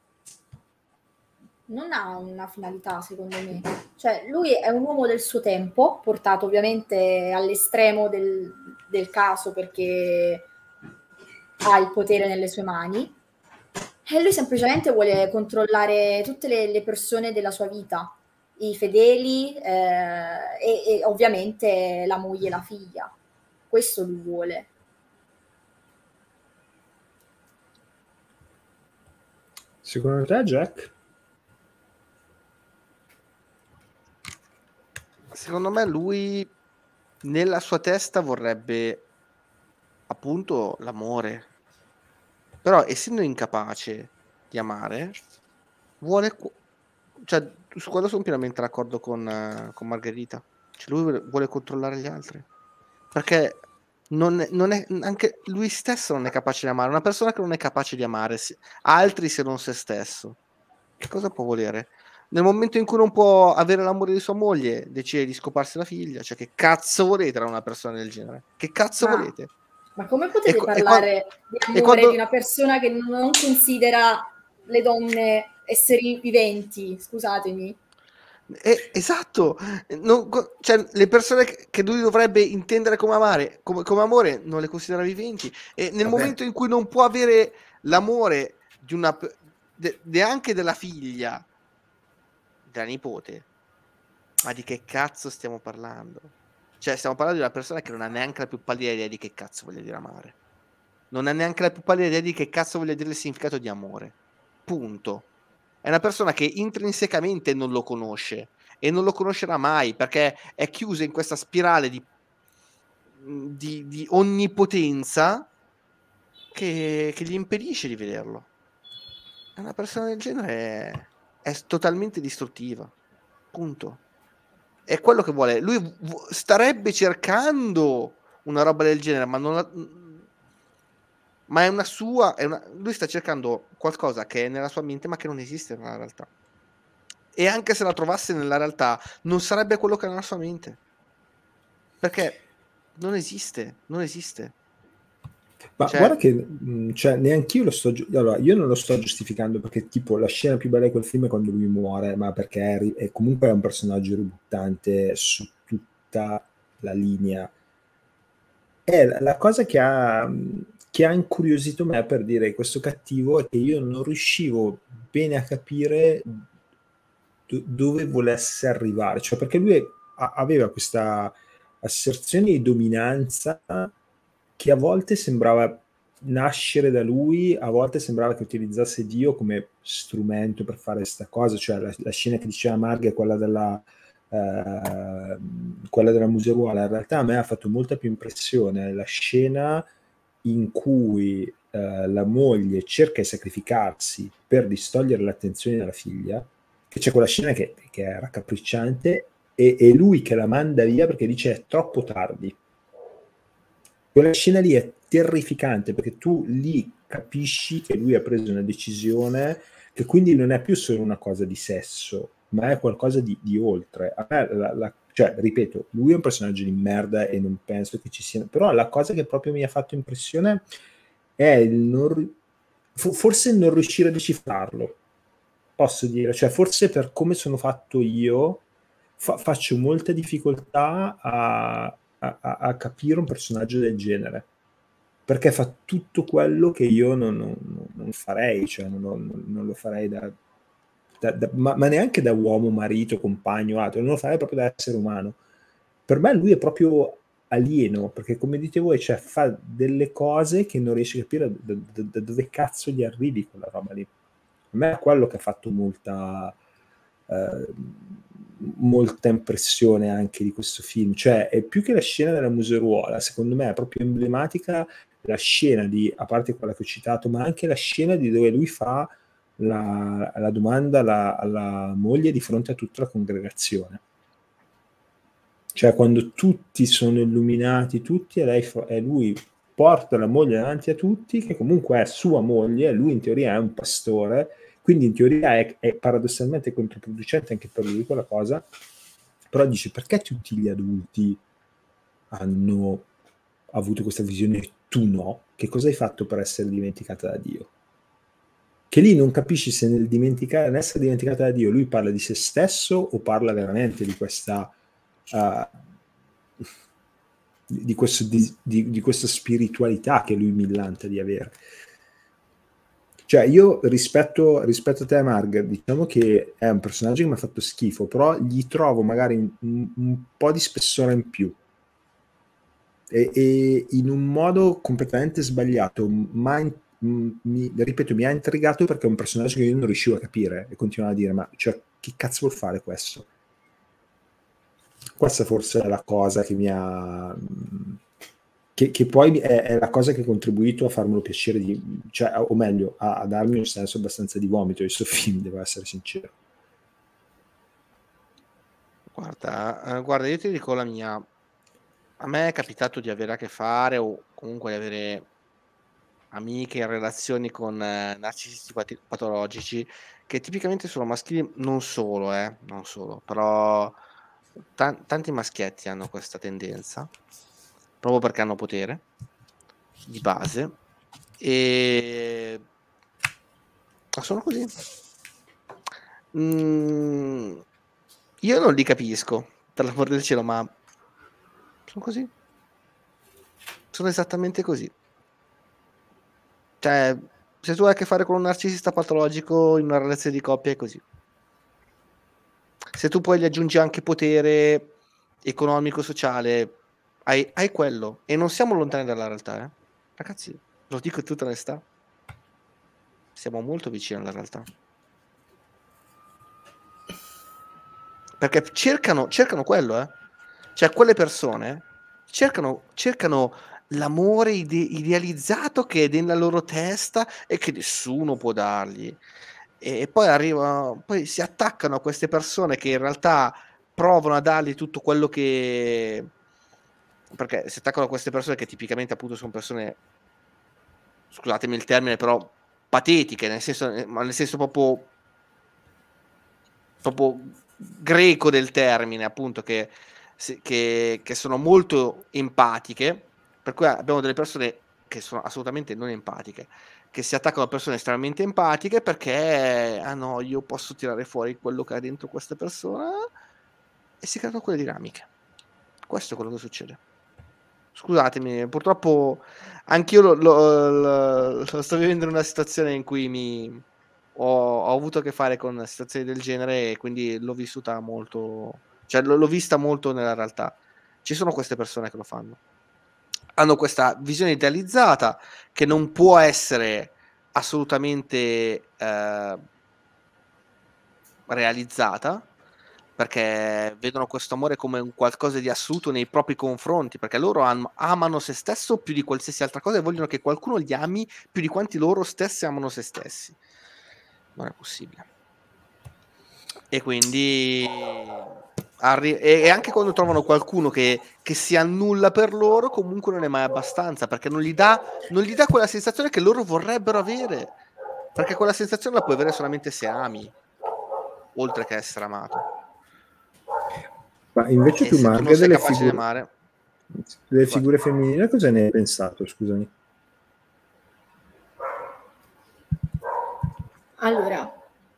Non ha una finalità, secondo me. Cioè, lui è un uomo del suo tempo, portato ovviamente all'estremo del caso perché ha il potere nelle sue mani, e lui semplicemente vuole controllare tutte le persone della sua vita, i fedeli e ovviamente la moglie e la figlia. Questo lui vuole. Secondo te, Jack? Secondo me lui nella sua testa vorrebbe appunto l'amore, però essendo incapace di amare vuole cioè su quello sono pienamente d'accordo con Margherita, cioè lui vuole controllare gli altri perché non è anche lui stesso non è capace di amare. Una persona che non è capace di amare altri se non se stesso, che cosa può volere? Nel momento in cui non può avere l'amore di sua moglie, decide di scoparsi la figlia. Cioè, che cazzo volete da una persona del genere? Che cazzo volete? Ma come potete E parlare di amore quando... di una persona che non considera le donne esseri viventi? Scusatemi. Esatto, cioè, le persone che lui dovrebbe intendere come amore non le considera viventi, e nel momento in cui non può avere l'amore di una neanche della figlia, della nipote, ma di che cazzo stiamo parlando? Cioè, stiamo parlando di una persona che non ha neanche la più pallida idea di che cazzo voglia dire amare, non ha neanche la più pallida idea di che cazzo voglia dire il significato di amore, punto. È una persona che intrinsecamente non lo conosce e non lo conoscerà mai perché è chiusa in questa spirale di onnipotenza che gli impedisce di vederlo. Una persona del genere è totalmente distruttiva, punto. È quello che vuole. Lui starebbe cercando una roba del genere, ma non la... ma è una sua... lui sta cercando qualcosa che è nella sua mente ma che non esiste nella realtà. E anche se la trovasse nella realtà non sarebbe quello che è nella sua mente, perché non esiste. Ma guarda che cioè, neanche io lo sto allora, io non lo sto giustificando, perché tipo la scena più bella di quel film è quando lui muore, ma perché è comunque un personaggio ributtante su tutta la linea. È la cosa che ha incuriosito me per dire questo cattivo è che io non riuscivo bene a capire dove volesse arrivare, cioè perché lui aveva questa asserzione di dominanza che a volte sembrava nascere da lui, a volte sembrava che utilizzasse Dio come strumento per fare questa cosa, cioè la scena che diceva Marg è quella della museruola. In realtà a me ha fatto molta più impressione la scena in cui la moglie cerca di sacrificarsi per distogliere l'attenzione dalla figlia, che c'è quella scena che è raccapricciante, e lui che la manda via perché dice è troppo tardi. Quella scena lì è terrificante, perché tu lì capisci che lui ha preso una decisione che quindi non è più solo una cosa di sesso, ma è qualcosa di oltre. A me, cioè, ripeto, lui è un personaggio di merda e non penso che ci sia... Però la cosa che proprio mi ha fatto impressione è il forse non riuscire a decifrarlo, posso dire. Cioè, forse per come sono fatto io, faccio molta difficoltà a capire un personaggio del genere, perché fa tutto quello che io non farei, cioè non lo farei ma neanche da uomo, marito, compagno, altro, non lo farei proprio da essere umano. Per me lui è proprio alieno, perché come dite voi, cioè, fa delle cose che non riesci a capire da dove cazzo gli arrivi quella roba lì. A me è quello che ha fatto molta impressione anche di questo film, cioè è più che la scena della museruola, secondo me è proprio emblematica la scena a parte quella che ho citato, ma anche la scena di dove lui fa la domanda alla moglie di fronte a tutta la congregazione, cioè quando tutti sono illuminati, tutti, e lui porta la moglie davanti a tutti, che comunque è sua moglie, lui in teoria è un pastore, quindi in teoria è paradossalmente controproducente anche per lui quella cosa, però dice perché tutti gli adulti hanno avuto questa visione e tu no? Che cosa hai fatto per essere dimenticata da Dio? Che lì non capisci se nell'essere dimenticata da Dio lui parla di se stesso o parla veramente di questa di questa spiritualità che lui millanta di avere. Cioè io rispetto a te, Marg, diciamo che è un personaggio che mi ha fatto schifo, però gli trovo magari un po' di spessore in più, e in un modo completamente sbagliato, ma ripeto, mi ha intrigato perché è un personaggio che io non riuscivo a capire e continuavo a dire, ma cioè, che cazzo vuol fare questo? Questa forse è la cosa che mi ha... Che poi è la cosa che ha contribuito a farmelo piacere, cioè, o meglio, a darmi un senso abbastanza di vomito di questo film, devo essere sincero. Guarda, io ti dico la mia. A me è capitato di avere a che fare o comunque di avere amiche in relazioni con narcisisti patologici che tipicamente sono maschili, non solo, però tanti maschietti hanno questa tendenza proprio perché hanno potere di base e sono così. Io non li capisco, per l'amor del cielo, ma sono così. Sono esattamente così. Cioè, se tu hai a che fare con un narcisista patologico in una relazione di coppia è così. Se tu poi gli aggiungi anche potere economico, sociale, hai quello. E non siamo lontani dalla realtà, Ragazzi, lo dico in tutta onestà. Siamo molto vicini alla realtà. Perché cercano quello, Cioè, quelle persone cercano l'amore idealizzato che è nella loro testa e che nessuno può dargli. E poi si attaccano a queste persone che in realtà provano a dargli tutto quello che... Perché si attaccano a queste persone che tipicamente appunto sono persone, scusatemi il termine, però patetiche, nel senso proprio greco del termine, appunto, che sono molto empatiche, per cui abbiamo delle persone che sono assolutamente non empatiche, che si attaccano a persone estremamente empatiche perché, no, io posso tirare fuori quello che ha dentro questa persona, e si creano quelle dinamiche. Questo è quello che succede. Scusatemi, purtroppo anch'io lo sto vivendo in una situazione in cui ho avuto a che fare con situazioni del genere e quindi l'ho vissuta molto, cioè l'ho vista molto nella realtà. Ci sono queste persone che lo fanno. Hanno questa visione idealizzata che non può essere assolutamente realizzata, perché vedono questo amore come un qualcosa di assoluto nei propri confronti, perché loro amano se stesso più di qualsiasi altra cosa e vogliono che qualcuno li ami più di quanti loro stessi amano se stessi. Non è possibile. E quindi e anche quando trovano qualcuno che si annulla per loro, comunque non è mai abbastanza, perché non gli dà quella sensazione che loro vorrebbero avere, perché quella sensazione la puoi avere solamente se ami, oltre che essere amato. Ma invece tu, Marga, non sei capace di amare, delle figure femminili, cosa ne hai pensato? Scusami. Allora,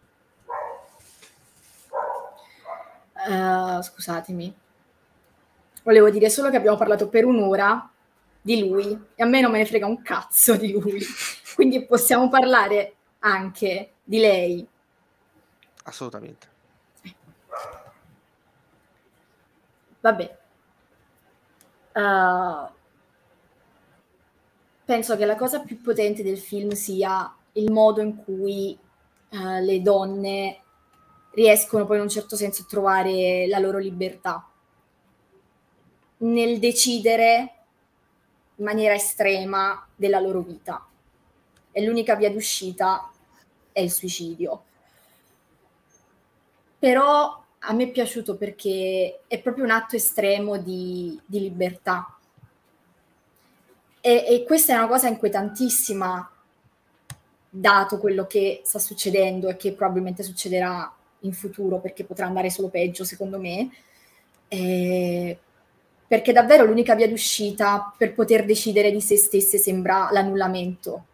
scusatemi, volevo dire solo che abbiamo parlato per un'ora di lui e a me non me ne frega un cazzo di lui, quindi possiamo parlare anche di lei. Assolutamente. Vabbè, penso che la cosa più potente del film sia il modo in cui le donne riescono poi in un certo senso a trovare la loro libertà nel decidere in maniera estrema della loro vita. E l'unica via d'uscita è il suicidio. Però a me è piaciuto perché è proprio un atto estremo di libertà. E questa è una cosa inquietantissima, dato quello che sta succedendo e che probabilmente succederà in futuro, perché potrà andare solo peggio, secondo me. Perché davvero l'unica via d'uscita per poter decidere di se stesse sembra l'annullamento.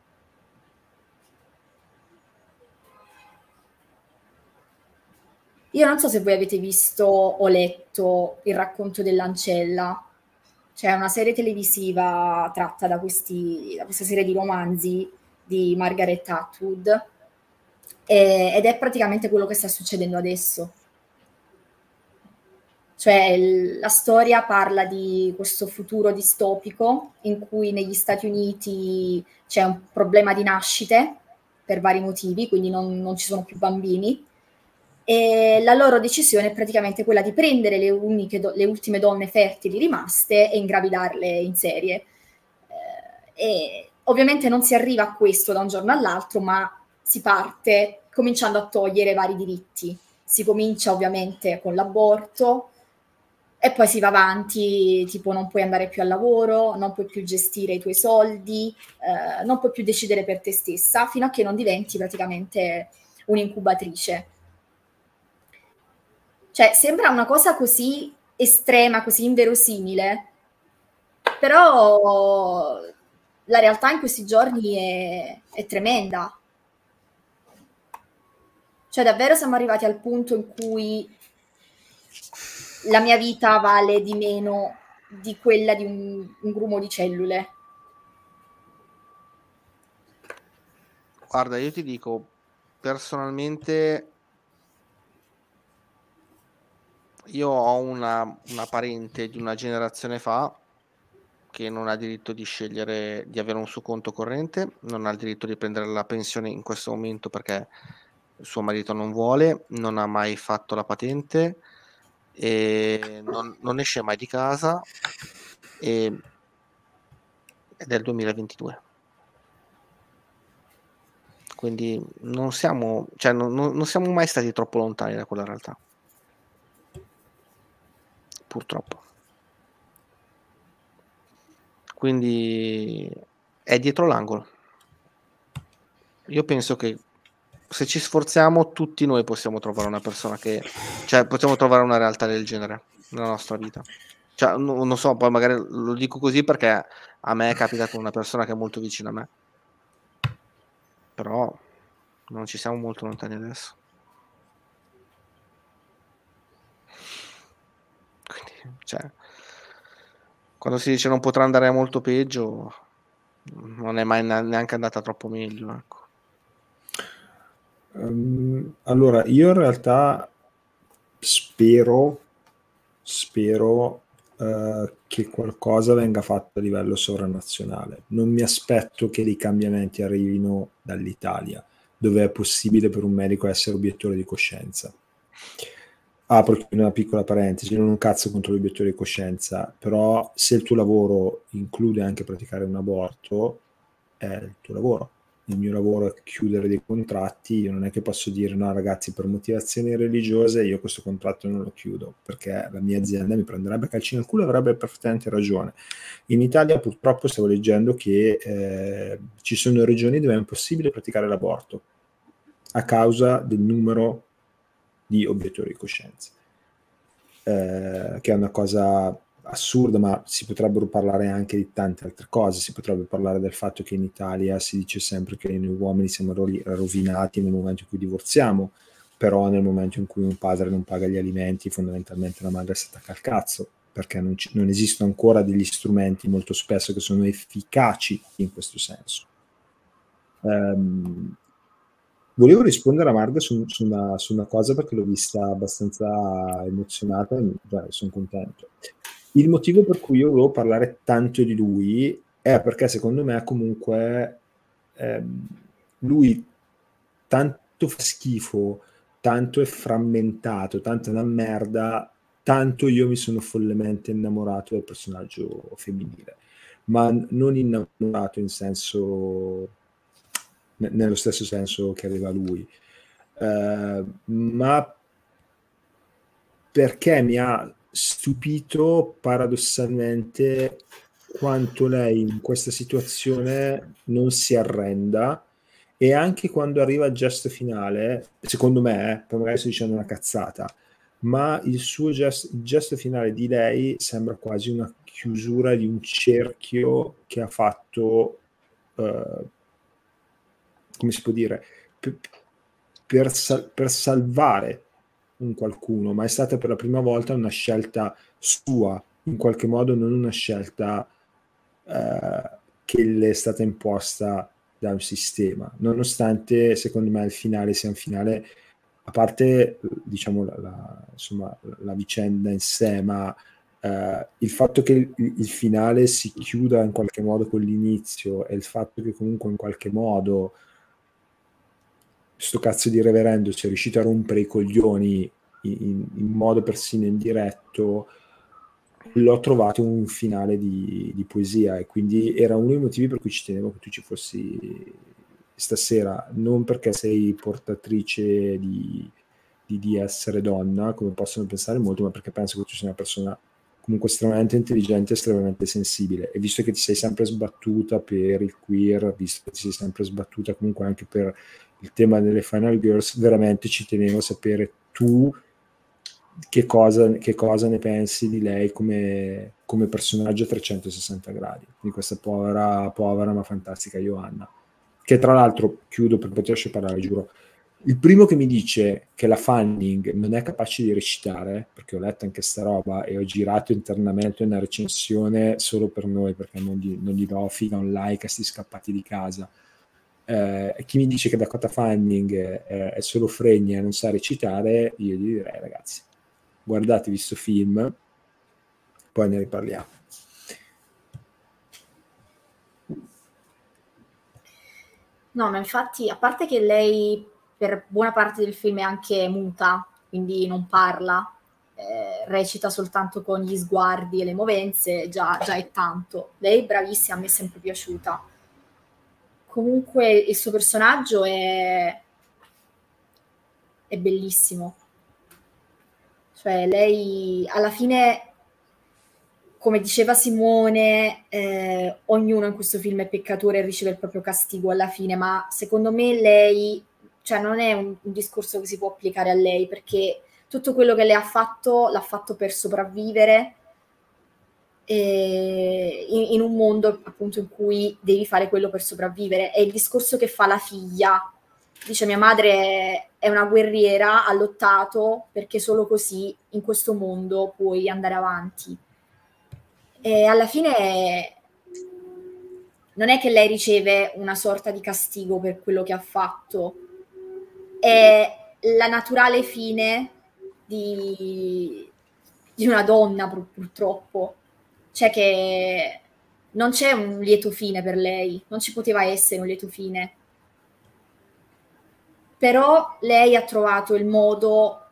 Io non so se voi avete visto o letto Il racconto dell'ancella, cioè una serie televisiva tratta da questa serie di romanzi di Margaret Atwood, ed è praticamente quello che sta succedendo adesso. Cioè la storia parla di questo futuro distopico in cui negli Stati Uniti c'è un problema di nascite per vari motivi, quindi non ci sono più bambini, e la loro decisione è praticamente quella di prendere le ultime donne fertili rimaste e ingravidarle in serie. E ovviamente non si arriva a questo da un giorno all'altro, ma si parte cominciando a togliere vari diritti. Si comincia ovviamente con l'aborto e poi si va avanti, tipo non puoi andare più al lavoro, non puoi più gestire i tuoi soldi, non puoi più decidere per te stessa, fino a che non diventi praticamente un'incubatrice. Cioè, sembra una cosa così estrema, così inverosimile, però la realtà in questi giorni è tremenda. Cioè, davvero siamo arrivati al punto in cui la mia vita vale di meno di quella di un grumo di cellule. Guarda, io ti dico, personalmente, io ho una parente di una generazione fa che non ha diritto di scegliere di avere un suo conto corrente, non ha il diritto di prendere la pensione in questo momento perché suo marito non vuole, non ha mai fatto la patente e non esce mai di casa ed è il 2022. Quindi non siamo, cioè non siamo mai stati troppo lontani da quella realtà. Purtroppo. Quindi è dietro l'angolo. Io penso che se ci sforziamo tutti noi possiamo trovare una persona cioè possiamo trovare una realtà del genere nella nostra vita. Cioè, non so, poi magari lo dico così perché a me è capitato una persona che è molto vicina a me. Però non ci siamo molto lontani adesso. Quindi, cioè, quando si dice non potrà andare molto peggio, non è mai neanche andata troppo meglio, ecco. Allora, io in realtà spero che qualcosa venga fatto a livello sovranazionale. Non mi aspetto che dei cambiamenti arrivino dall'Italia, dove è possibile per un medico essere obiettore di coscienza. Apro una piccola parentesi, non ho un cazzo contro l'obiettore di coscienza, però se il tuo lavoro include anche praticare un aborto, è il tuo lavoro. Il mio lavoro è chiudere dei contratti, io non è che posso dire no ragazzi, per motivazioni religiose io questo contratto non lo chiudo perché la mia azienda mi prenderebbe calci nel culo e avrebbe perfettamente ragione. In Italia purtroppo stavo leggendo che ci sono regioni dove è impossibile praticare l'aborto a causa del numero di obiettori di coscienza, che è una cosa assurda, ma si potrebbero parlare anche di tante altre cose. Si potrebbe parlare del fatto che in Italia si dice sempre che noi uomini siamo rovinati nel momento in cui divorziamo, però nel momento in cui un padre non paga gli alimenti fondamentalmente la madre si attacca al cazzo, perché non esistono ancora degli strumenti molto spesso che sono efficaci in questo senso. Volevo rispondere a Marga su una cosa perché l'ho vista abbastanza emozionata e sono contento. Il motivo per cui io volevo parlare tanto di lui è perché secondo me comunque lui tanto fa schifo, tanto è frammentato, tanto è una merda, tanto io mi sono follemente innamorato del personaggio femminile, ma non innamorato in senso, nello stesso senso che aveva lui, ma perché mi ha stupito paradossalmente quanto lei in questa situazione non si arrenda, e anche quando arriva al gesto finale, secondo me, poi magari sto dicendo una cazzata, ma il gesto finale di lei sembra quasi una chiusura di un cerchio che ha fatto, come si può dire, per salvare un qualcuno, ma è stata per la prima volta una scelta sua, in qualche modo non una scelta che le è stata imposta da un sistema, nonostante secondo me il finale sia un finale a parte diciamo insomma, la vicenda in sé, ma il fatto che il finale si chiuda in qualche modo con l'inizio e il fatto che comunque in qualche modo sto cazzo di reverendo sia riuscito a rompere i coglioni in modo persino indiretto, l'ho trovato un finale di poesia, e quindi era uno dei motivi per cui ci tenevo che tu ci fossi stasera, non perché sei portatrice di essere donna, come possono pensare molti, ma perché penso che tu sia una persona comunque estremamente intelligente, estremamente sensibile, e visto che ti sei sempre sbattuta per il queer, visto che ti sei sempre sbattuta comunque anche per il tema delle Final Girls, veramente ci tenevo a sapere tu che cosa ne pensi di lei come personaggio a 360 gradi, di questa povera ma fantastica Johanna, che tra l'altro, chiudo per poterci parlare, giuro, il primo che mi dice che la Fanning non è capace di recitare, perché ho letto anche sta roba e ho girato internamente una recensione solo per noi, perché non gli do figa un like a sti scappati di casa, chi mi dice che Dakota Fanning è solo fregna e non sa recitare, io gli direi, ragazzi, guardatevi sto film, poi ne riparliamo. No, ma infatti, a parte che lei per buona parte del film è anche muta, quindi non parla, recita soltanto con gli sguardi e le movenze, già è tanto. Lei è bravissima, a me è sempre piaciuta. Comunque il suo personaggio è bellissimo. Cioè lei alla fine, come diceva Simone, ognuno in questo film è peccatore e riceve il proprio castigo alla fine, ma secondo me lei, cioè non è un discorso che si può applicare a lei, perché tutto quello che lei ha fatto l'ha fatto per sopravvivere in un mondo appunto in cui devi fare quello per sopravvivere. È il discorso che fa la figlia. Dice: mia madre è una guerriera, ha lottato perché solo così in questo mondo puoi andare avanti. E alla fine non è che lei riceve una sorta di castigo per quello che ha fatto, è la naturale fine di una donna, purtroppo. Cioè che non c'è un lieto fine per lei, non ci poteva essere un lieto fine. Però lei ha trovato il modo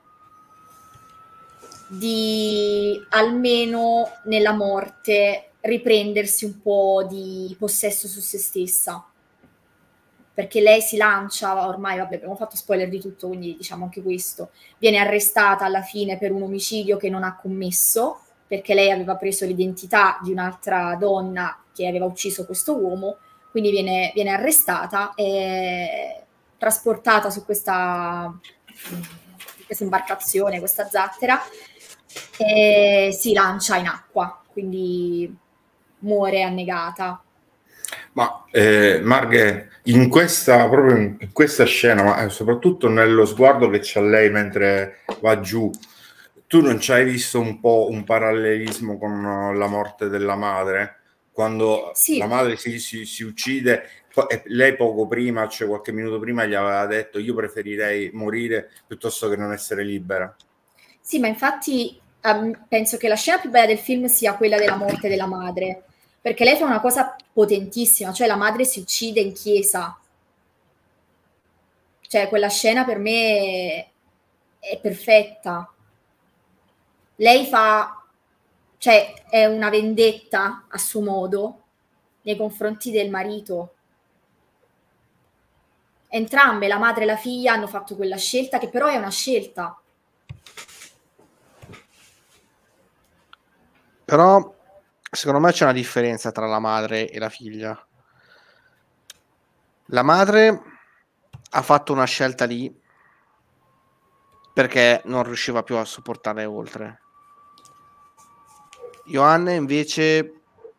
di, almeno nella morte, riprendersi un po' di possesso su se stessa, perché lei si lancia, ormai vabbè abbiamo fatto spoiler di tutto, quindi diciamo anche questo, viene arrestata alla fine per un omicidio che non ha commesso, perché lei aveva preso l'identità di un'altra donna che aveva ucciso questo uomo, quindi viene arrestata e trasportata su questa imbarcazione, questa zattera, e si lancia in acqua, quindi muore annegata. Ma Marghe, proprio in questa scena, ma soprattutto nello sguardo che c'ha lei mentre va giù, tu non ci hai visto un po' un parallelismo con la morte della madre? Quando sì, la madre si uccide, lei poco prima, cioè qualche minuto prima, gli aveva detto: io preferirei morire piuttosto che non essere libera. Sì, ma infatti penso che la scena più bella del film sia quella della morte della madre, perché lei fa una cosa potentissima, cioè la madre si uccide in chiesa. Cioè quella scena per me è perfetta. Lei cioè è una vendetta a suo modo nei confronti del marito. Entrambe, la madre e la figlia, hanno fatto quella scelta, che però è una scelta. Però secondo me c'è una differenza tra la madre e la figlia. La madre ha fatto una scelta lì perché non riusciva più a sopportare oltre. Johanna invece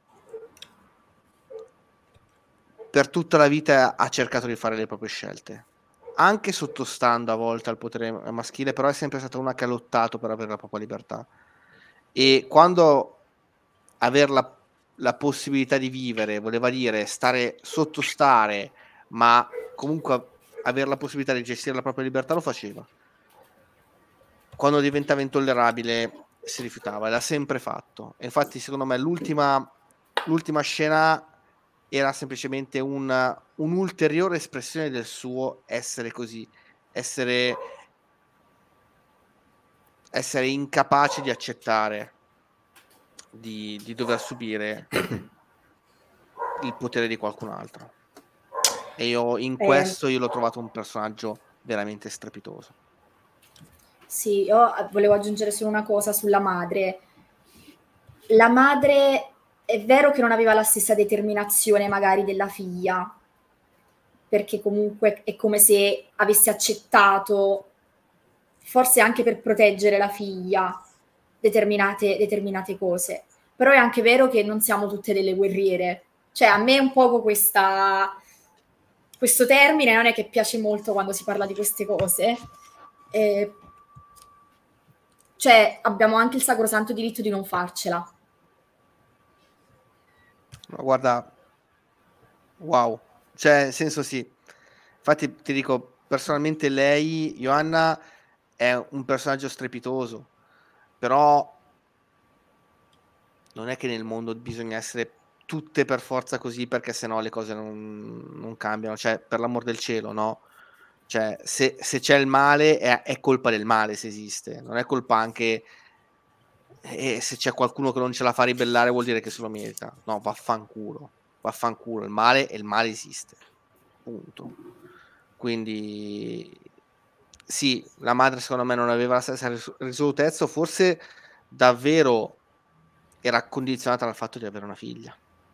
per tutta la vita ha cercato di fare le proprie scelte, anche sottostando a volte al potere maschile, però è sempre stata una che ha lottato per avere la propria libertà. E quando avere la possibilità di vivere voleva dire sottostare, ma comunque avere la possibilità di gestire la propria libertà, lo faceva. quando diventava intollerabile si rifiutava, l'ha sempre fatto. E infatti secondo me l'ultima scena era semplicemente un'ulteriore espressione del suo essere così, essere incapace di accettare di dover subire il potere di qualcun altro. E io questo l'ho trovato un personaggio veramente strepitoso. Sì, io volevo aggiungere solo una cosa sulla madre. La madre è vero che non aveva la stessa determinazione magari della figlia, perché comunque è come se avesse accettato, forse anche per proteggere la figlia, determinate cose. Però è anche vero che non siamo tutte delle guerriere. Cioè, a me un poco questo termine non è che piace molto quando si parla di queste cose. Cioè, abbiamo anche il sacrosanto diritto di non farcela. Ma guarda, wow, cioè, nel senso sì. Infatti ti dico, personalmente lei, Joanna, è un personaggio strepitoso, però non è che nel mondo bisogna essere tutte per forza così, perché sennò le cose non cambiano. Cioè, per l'amor del cielo, no? Cioè, se c'è il male, è colpa del male se esiste, non è colpa anche... E se c'è qualcuno che non ce la fa ribellare vuol dire che se lo merita. No, vaffanculo, il male esiste, punto. Quindi sì, la madre secondo me non aveva la stessa risolutezza, forse davvero era condizionata dal fatto di avere una figlia,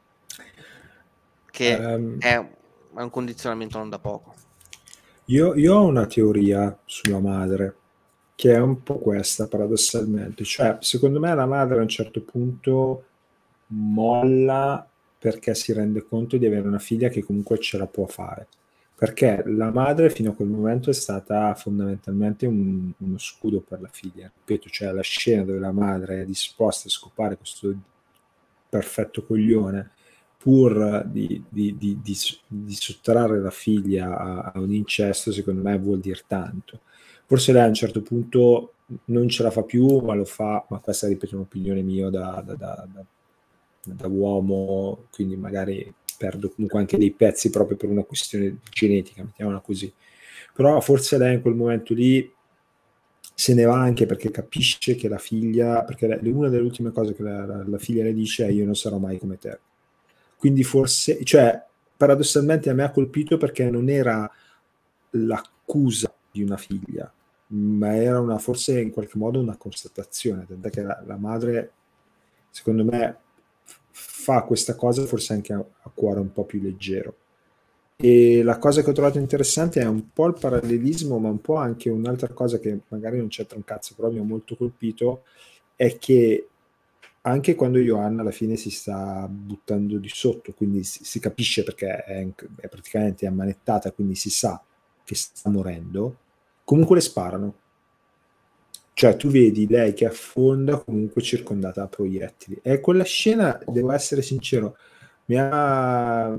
che è un condizionamento non da poco. Io ho una teoria sulla madre, che è un po' questa, paradossalmente. Cioè, secondo me la madre a un certo punto molla perché si rende conto di avere una figlia che comunque ce la può fare. Perché la madre fino a quel momento è stata fondamentalmente uno scudo per la figlia. Ripeto, cioè la scena dove la madre è disposta a scopare questo perfetto coglione pur di sottrarre la figlia a un incesto, secondo me vuol dire tanto. Forse lei a un certo punto non ce la fa più, ma lo fa, ma questa ripeto è un'opinione mia da uomo, quindi magari perdo comunque anche dei pezzi proprio per una questione genetica, mettiamola così. Però forse lei in quel momento lì se ne va anche perché capisce che la figlia, perché una delle ultime cose che la figlia le dice è: io non sarò mai come te. Quindi forse, cioè, paradossalmente a me ha colpito perché non era l'accusa di una figlia, ma era forse in qualche modo una constatazione, tant'è che la madre, secondo me, fa questa cosa forse anche a cuore un po' più leggero. E la cosa che ho trovato interessante è un po' il parallelismo, ma un po' anche un'altra cosa che magari non c'entra un cazzo, però mi ha molto colpito, è che anche quando Johanna alla fine si sta buttando di sotto, quindi si capisce perché è praticamente ammanettata, quindi si sa che sta morendo, comunque le sparano. Cioè tu vedi lei che affonda comunque circondata da proiettili. E quella scena, devo essere sincero, mi ha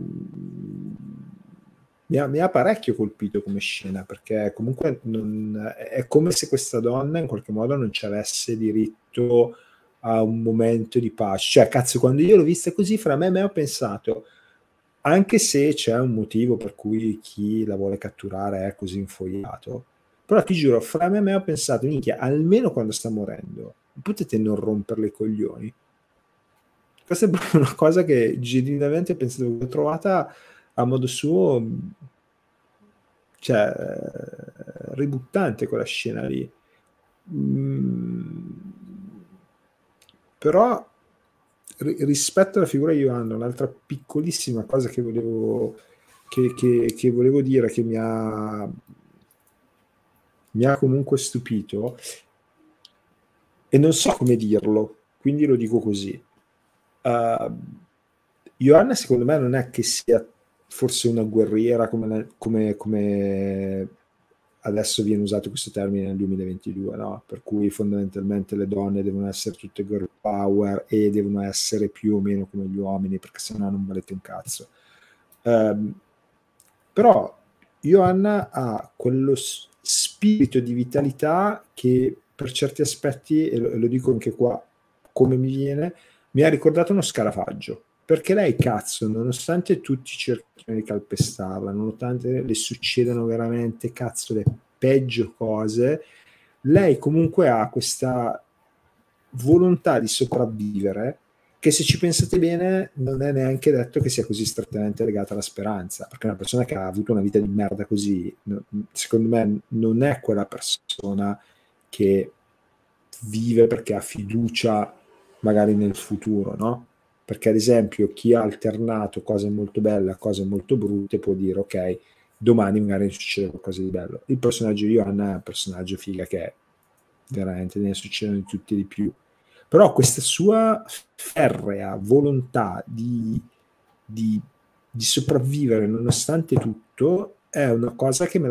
parecchio colpito come scena, perché comunque è come se questa donna in qualche modo non ci avesse diritto a un momento di pace. Cioè, cazzo, quando io l'ho vista così, fra me ho pensato, anche se c'è un motivo per cui chi la vuole catturare è così infogliato, però ti giuro, fra me ho pensato, minchia, almeno quando sta morendo, potete non romperle i coglioni. Questa è proprio una cosa che genuinamente penso che l'ho trovata a modo suo, cioè, ributtante quella scena lì. Però rispetto alla figura di Johanna, un'altra piccolissima cosa che volevo dire, che mi ha comunque stupito, e non so come dirlo, quindi lo dico così. Johanna secondo me non è che sia forse una guerriera come adesso viene usato questo termine nel 2022, no? Per cui fondamentalmente le donne devono essere tutte girl power e devono essere più o meno come gli uomini, perché sennò non valete un cazzo. Però Johanna ha quello spirito di vitalità che per certi aspetti, e lo dico anche qua come mi viene, mi ha ricordato uno scarafaggio, perché lei, cazzo, nonostante tutti cerchino di calpestarla, nonostante le succedano veramente, cazzo, le peggio cose, lei comunque ha questa volontà di sopravvivere che, se ci pensate bene, non è neanche detto che sia così strettamente legata alla speranza, perché una persona che ha avuto una vita di merda così, secondo me non è quella persona che vive perché ha fiducia magari nel futuro, no? Perché ad esempio chi ha alternato cose molto belle a cose molto brutte può dire ok, domani magari succede qualcosa di bello. Il personaggio di Johanna è un personaggio figa che veramente ne succedono di tutti e di più, però questa sua ferrea volontà di sopravvivere nonostante tutto è una cosa che me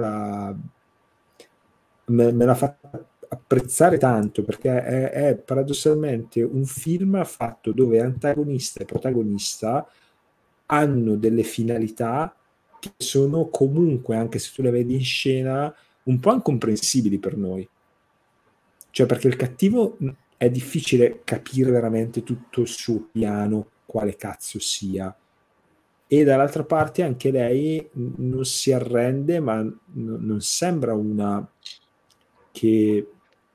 la fa apprezzare tanto, perché è paradossalmente un film fatto dove antagonista e protagonista hanno delle finalità che sono comunque, anche se tu le vedi in scena, un po' incomprensibili per noi. Cioè, perché il cattivo è difficile capire veramente tutto il suo piano, quale cazzo sia. E dall'altra parte anche lei non si arrende, ma non sembra una che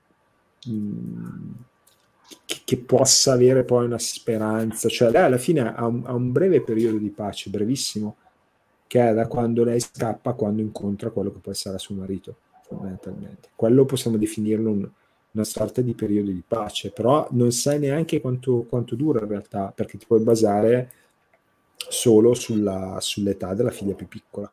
possa avere poi una speranza. Cioè lei alla fine ha un breve periodo di pace, brevissimo, che è da quando lei scappa a quando incontra quello che poi sarà suo marito, fondamentalmente. Quello possiamo definirlo una sorta di periodo di pace, però non sai neanche quanto dura in realtà, perché ti puoi basare solo sull'età della figlia più piccola.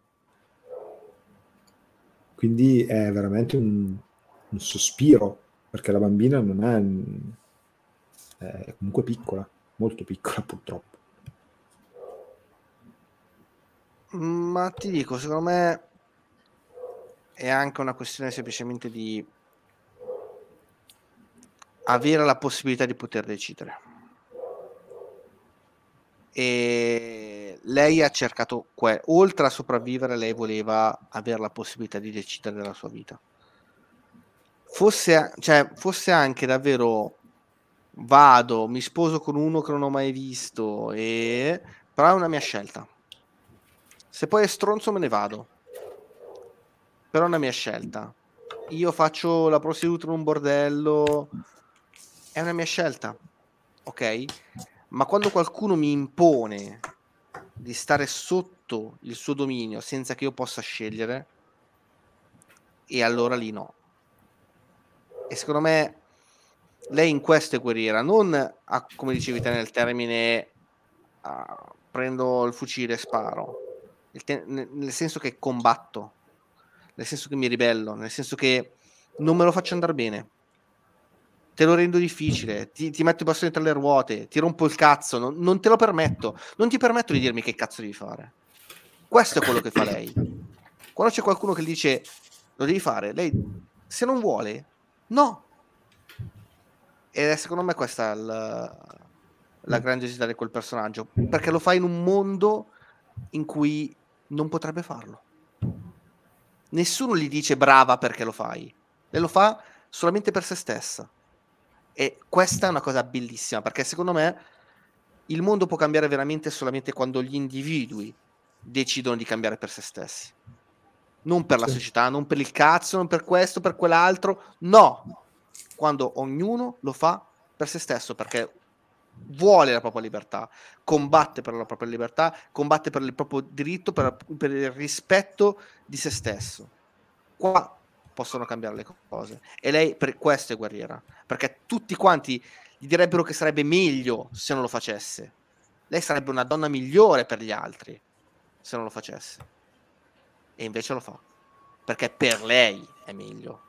Quindi è veramente un sospiro, perché la bambina non è comunque piccola, molto piccola purtroppo. Ma ti dico, secondo me è anche una questione semplicemente di avere la possibilità di poter decidere. E lei ha cercato, oltre a sopravvivere, lei voleva avere la possibilità di decidere della sua vita. Fosse anche davvero vado, mi sposo con uno che non ho mai visto, però è una mia scelta. Se poi è stronzo me ne vado, però è una mia scelta. Io faccio la prostituta in un bordello, è una mia scelta, ok? Ma quando qualcuno mi impone di stare sotto il suo dominio senza che io possa scegliere, e allora lì no. E secondo me lei in questo è guerriera, non come dicevi te nel termine prendo il fucile e sparo, nel senso che combatto, nel senso che mi ribello, nel senso che non me lo faccio andare bene, te lo rendo difficile, ti metto i bastoni tra le ruote, ti rompo il cazzo, non te lo permetto, non ti permetto di dirmi che cazzo devi fare. Questo è quello che fa lei. Quando c'è qualcuno che dice lo devi fare, lei se non vuole, no. Ed è secondo me questa la grandiosità di quel personaggio, perché lo fa in un mondo in cui non potrebbe farlo. Nessuno gli dice brava perché lo fai, lei lo fa solamente per se stessa. E questa è una cosa bellissima, perché secondo me il mondo può cambiare veramente solamente quando gli individui decidono di cambiare per se stessi, non per la società, non per il cazzo, non per questo, per quell'altro, no, quando ognuno lo fa per se stesso, perché vuole la propria libertà, combatte per la propria libertà, combatte per il proprio diritto, per il rispetto di se stesso. Qua possono cambiare le cose, e lei per questo è guerriera, perché tutti quanti gli direbbero che sarebbe meglio se non lo facesse. Lei sarebbe una donna migliore per gli altri se non lo facesse, e invece lo fa perché per lei è meglio.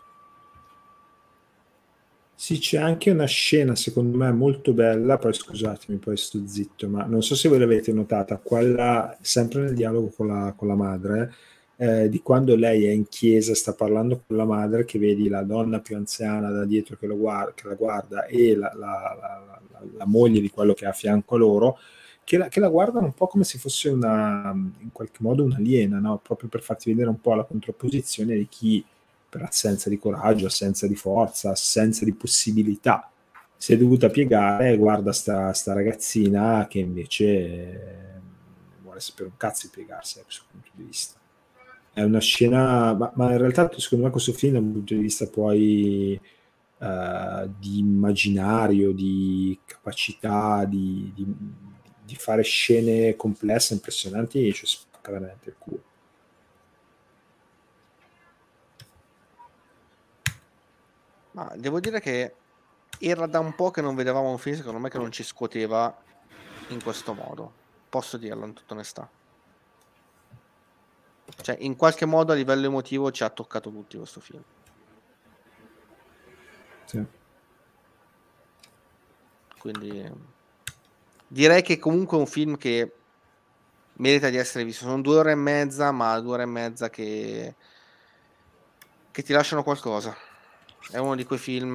Sì, c'è anche una scena secondo me molto bella, poi scusatemi, poi sto zitto, ma non so se voi l'avete notata, quella sempre nel dialogo con la madre, di quando lei è in chiesa, sta parlando con la madre, che vedi la donna più anziana da dietro che la guarda, e la moglie di quello che è a fianco a loro, che la guardano un po' come se fosse in qualche modo un'aliena, no? Proprio per farti vedere un po' la contrapposizione di chi per assenza di coraggio, assenza di forza, assenza di possibilità. Si è dovuta piegare, guarda sta ragazzina che invece vuole sapere un cazzo di piegarsi da questo punto di vista. È una scena, ma in realtà secondo me questo film da un punto di vista poi di immaginario, di capacità di fare scene complesse, impressionanti, ci spacca veramente il culo. Ma devo dire che era da un po' che non vedevamo un film, secondo me, che non ci scuoteva in questo modo. Posso dirlo in tutta onestà. Cioè, in qualche modo a livello emotivo ci ha toccato tutti questo film. Sì. Quindi direi che comunque è un film che merita di essere visto. Sono 2 ore e mezza, ma 2 ore e mezza che ti lasciano qualcosa. È uno di quei film...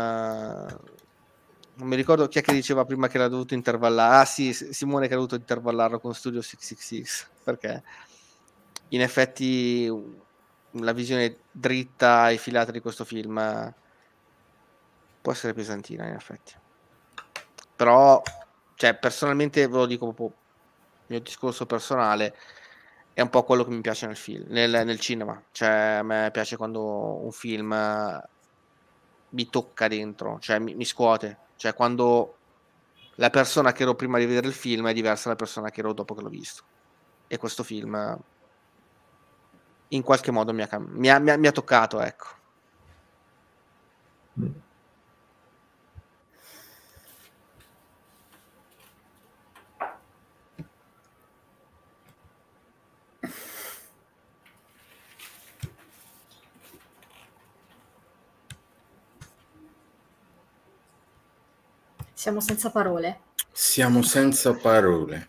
non mi ricordo chi è che diceva prima che era dovuto intervallare. Ah sì, Simone che ha dovuto intervallarlo con Studio 666, perché in effetti la visione dritta e filata di questo film può essere pesantina, in effetti. Però, cioè, personalmente ve lo dico proprio, il mio discorso personale, è un po' quello che mi piace nel film, nel cinema. Cioè, a me piace quando un film mi tocca dentro, cioè mi scuote. Cioè, quando la persona che ero prima di vedere il film è diversa dalla persona che ero dopo che l'ho visto. E questo film in qualche modo mi ha toccato, ecco. Siamo senza parole. Siamo senza parole.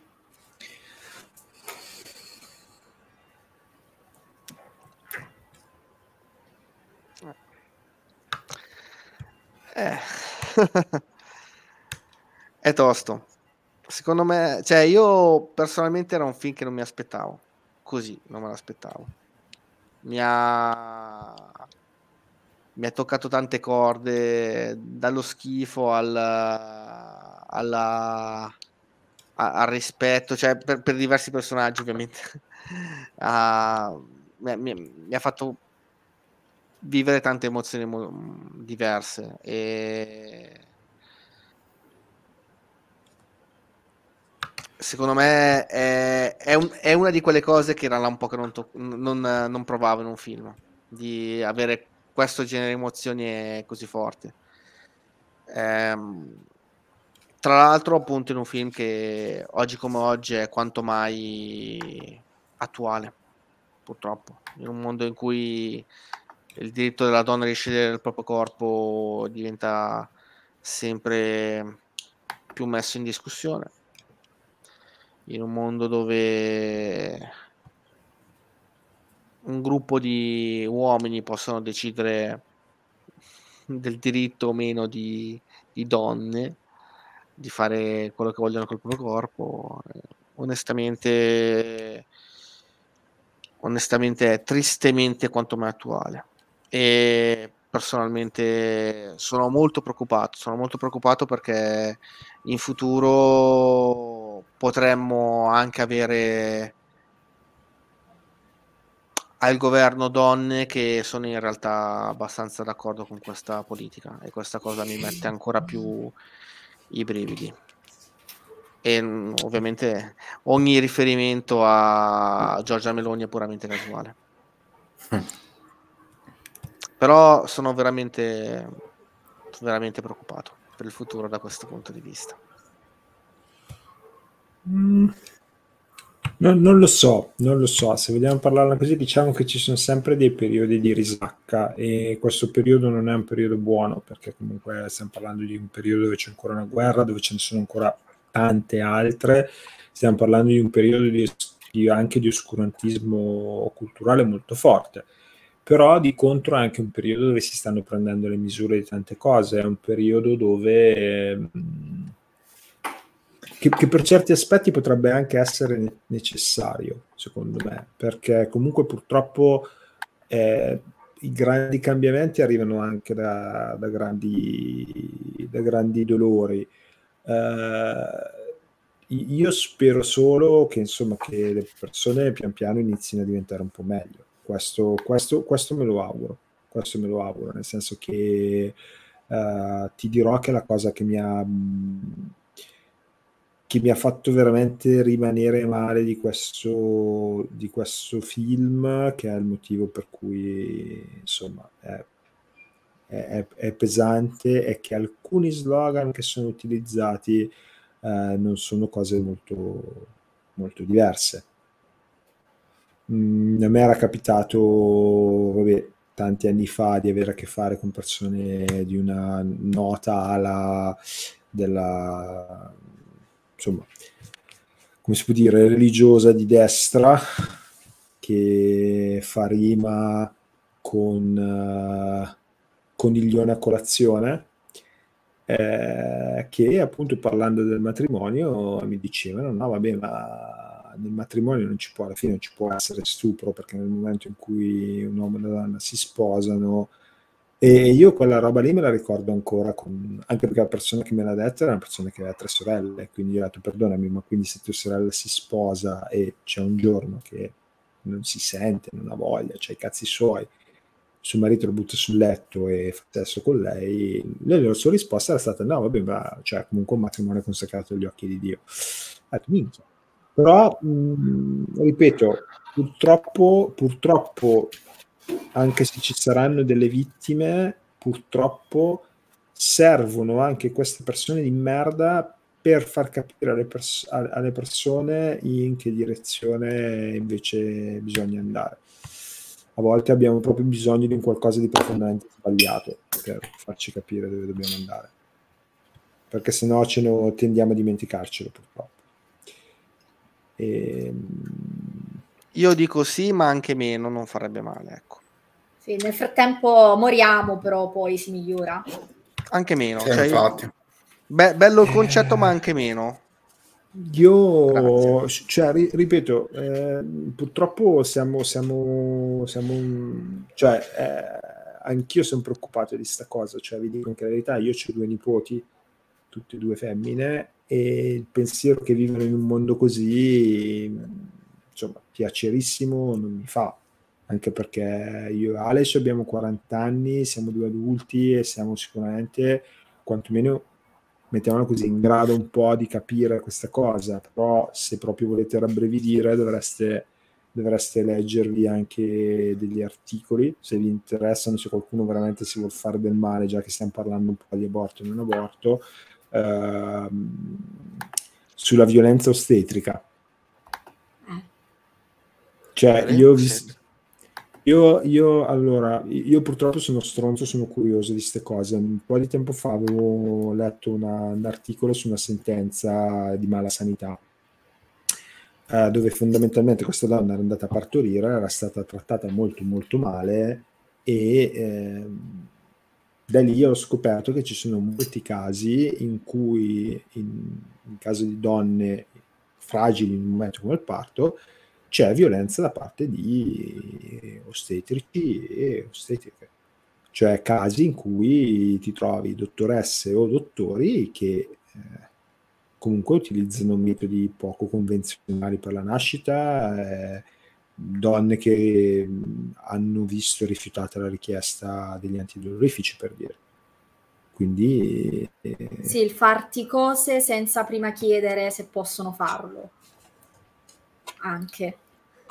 È tosto. Secondo me, cioè io personalmente era un film che non mi aspettavo. Così, non me l'aspettavo. Mi ha toccato tante corde, dallo schifo al rispetto, cioè per diversi personaggi ovviamente. Mi ha fatto vivere tante emozioni diverse e secondo me è una di quelle cose che era là un po' che non provavo in un film, di avere questo genere di emozioni così forti. Tra l'altro appunto in un film che oggi come oggi è quanto mai attuale, purtroppo, in un mondo in cui il diritto della donna di scegliere il proprio corpo diventa sempre più messo in discussione, in un mondo dove un gruppo di uomini possono decidere del diritto o meno di donne di fare quello che vogliono col proprio corpo. Onestamente è tristemente quanto mai attuale e personalmente sono molto preoccupato perché in futuro potremmo anche avere al governo donne che sono in realtà abbastanza d'accordo con questa politica e questa cosa mi mette ancora più i brividi. E ovviamente ogni riferimento a Giorgia Meloni è puramente casuale. Però sono veramente preoccupato per il futuro da questo punto di vista. Non lo so, se vogliamo parlarne così diciamo che ci sono sempre dei periodi di risacca e questo periodo non è un periodo buono perché comunque stiamo parlando di un periodo dove c'è ancora una guerra, dove ce ne sono ancora tante altre, stiamo parlando di un periodo anche di oscurantismo culturale molto forte, però di contro è anche un periodo dove si stanno prendendo le misure di tante cose, è un periodo dove... Che per certi aspetti potrebbe anche essere necessario, secondo me, perché comunque purtroppo i grandi cambiamenti arrivano anche da grandi dolori. Io spero solo che, insomma, che le persone pian piano inizino a diventare un po' meglio. Questo me lo auguro. Questo me lo auguro, nel senso che ti dirò che la cosa che mi ha fatto veramente rimanere male di questo film, che è il motivo per cui, insomma, è pesante, è che alcuni slogan che sono utilizzati non sono cose molto, molto diverse. A me era capitato, vabbè, tanti anni fa, di avere a che fare con persone di una nota ala della, insomma, come si può dire, religiosa di destra, che fa rima con coniglione a colazione, che appunto, parlando del matrimonio, mi dicevano: no vabbè, ma nel matrimonio non ci può, alla fine non ci può essere stupro, perché nel momento in cui un uomo e una donna si sposano. E io quella roba lì me la ricordo ancora, anche perché la persona che me l'ha detta era una persona che aveva 3 sorelle, quindi io ho detto: perdonami, ma quindi se tua sorella si sposa e c'è un giorno che non si sente, non ha voglia, c'ha i cazzi suoi, suo marito lo butta sul letto e fa sesso con lei, la sua risposta era stata: no vabbè, ma cioè, comunque un matrimonio consacrato agli occhi di Dio. Ho detto: minchia. Però ripeto, purtroppo, anche se ci saranno delle vittime, purtroppo servono anche queste persone di merda per far capire alle persone in che direzione invece bisogna andare. A volte abbiamo proprio bisogno di un qualcosa di profondamente sbagliato per farci capire dove dobbiamo andare, perché sennò tendiamo a dimenticarcelo, purtroppo. Io dico sì, ma anche meno non farebbe male, ecco. Sì, nel frattempo moriamo, però poi si migliora. Anche meno, sì, infatti. Bello il concetto, ma anche meno. Io, cioè, ripeto, purtroppo siamo cioè, anch'io sono preoccupato di sta cosa, cioè, vi dico anche la verità, io ho 2 nipoti, tutte e 2 femmine, e il pensiero che vivere in un mondo così, insomma, piacerissimo non mi fa, anche perché io e Alex abbiamo 40 anni, siamo 2 adulti e siamo sicuramente, quantomeno, mettiamola così, in grado un po' di capire questa cosa. Però se proprio volete rabbrividire dovreste leggervi anche degli articoli, se vi interessano, se qualcuno veramente si vuol fare del male, già che stiamo parlando un po' di aborto e non aborto, sulla violenza ostetrica. Cioè, io purtroppo sono stronzo, sono curioso di queste cose. Un po' di tempo fa avevo letto un articolo su una sentenza di mala sanità, dove fondamentalmente questa donna era andata a partorire, era stata trattata molto molto male, e da lì ho scoperto che ci sono molti casi in cui, in caso di donne fragili in un momento come il parto, c'è violenza da parte di ostetrici e ostetriche, cioè casi in cui ti trovi dottoresse o dottori che comunque utilizzano metodi poco convenzionali per la nascita, donne che hanno visto rifiutata la richiesta degli antidolorifici, per dire. Quindi sì, il farti cose senza prima chiedere se possono farlo anche.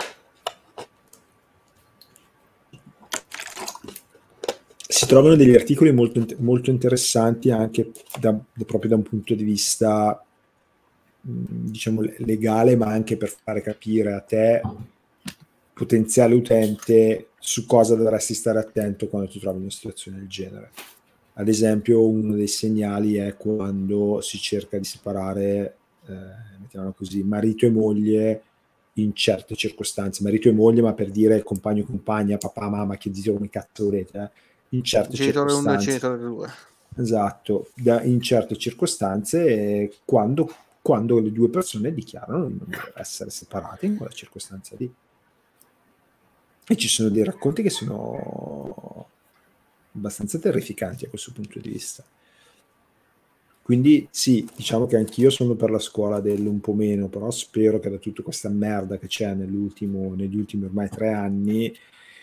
Si trovano degli articoli molto, molto interessanti anche proprio da un punto di vista, diciamo, legale, ma anche per fare capire a te, potenziale utente, su cosa dovresti stare attento quando ti trovi in una situazione del genere. Ad esempio, uno dei segnali è quando si cerca di separare, mettiamolo così, marito e moglie in certe circostanze. Marito e moglie, ma per dire compagno e compagna, papà, mamma, che dite come cazzo volete, in certe circostanze. Genitore 2. Esatto, in certe circostanze, quando le 2 persone dichiarano di non essere separate in quella circostanza lì. E ci sono dei racconti che sono abbastanza terrificanti a questo punto di vista. Quindi sì, diciamo che anch'io sono per la scuola del un po' meno, però spero che da tutta questa merda che c'è negli ultimi ormai 3 anni,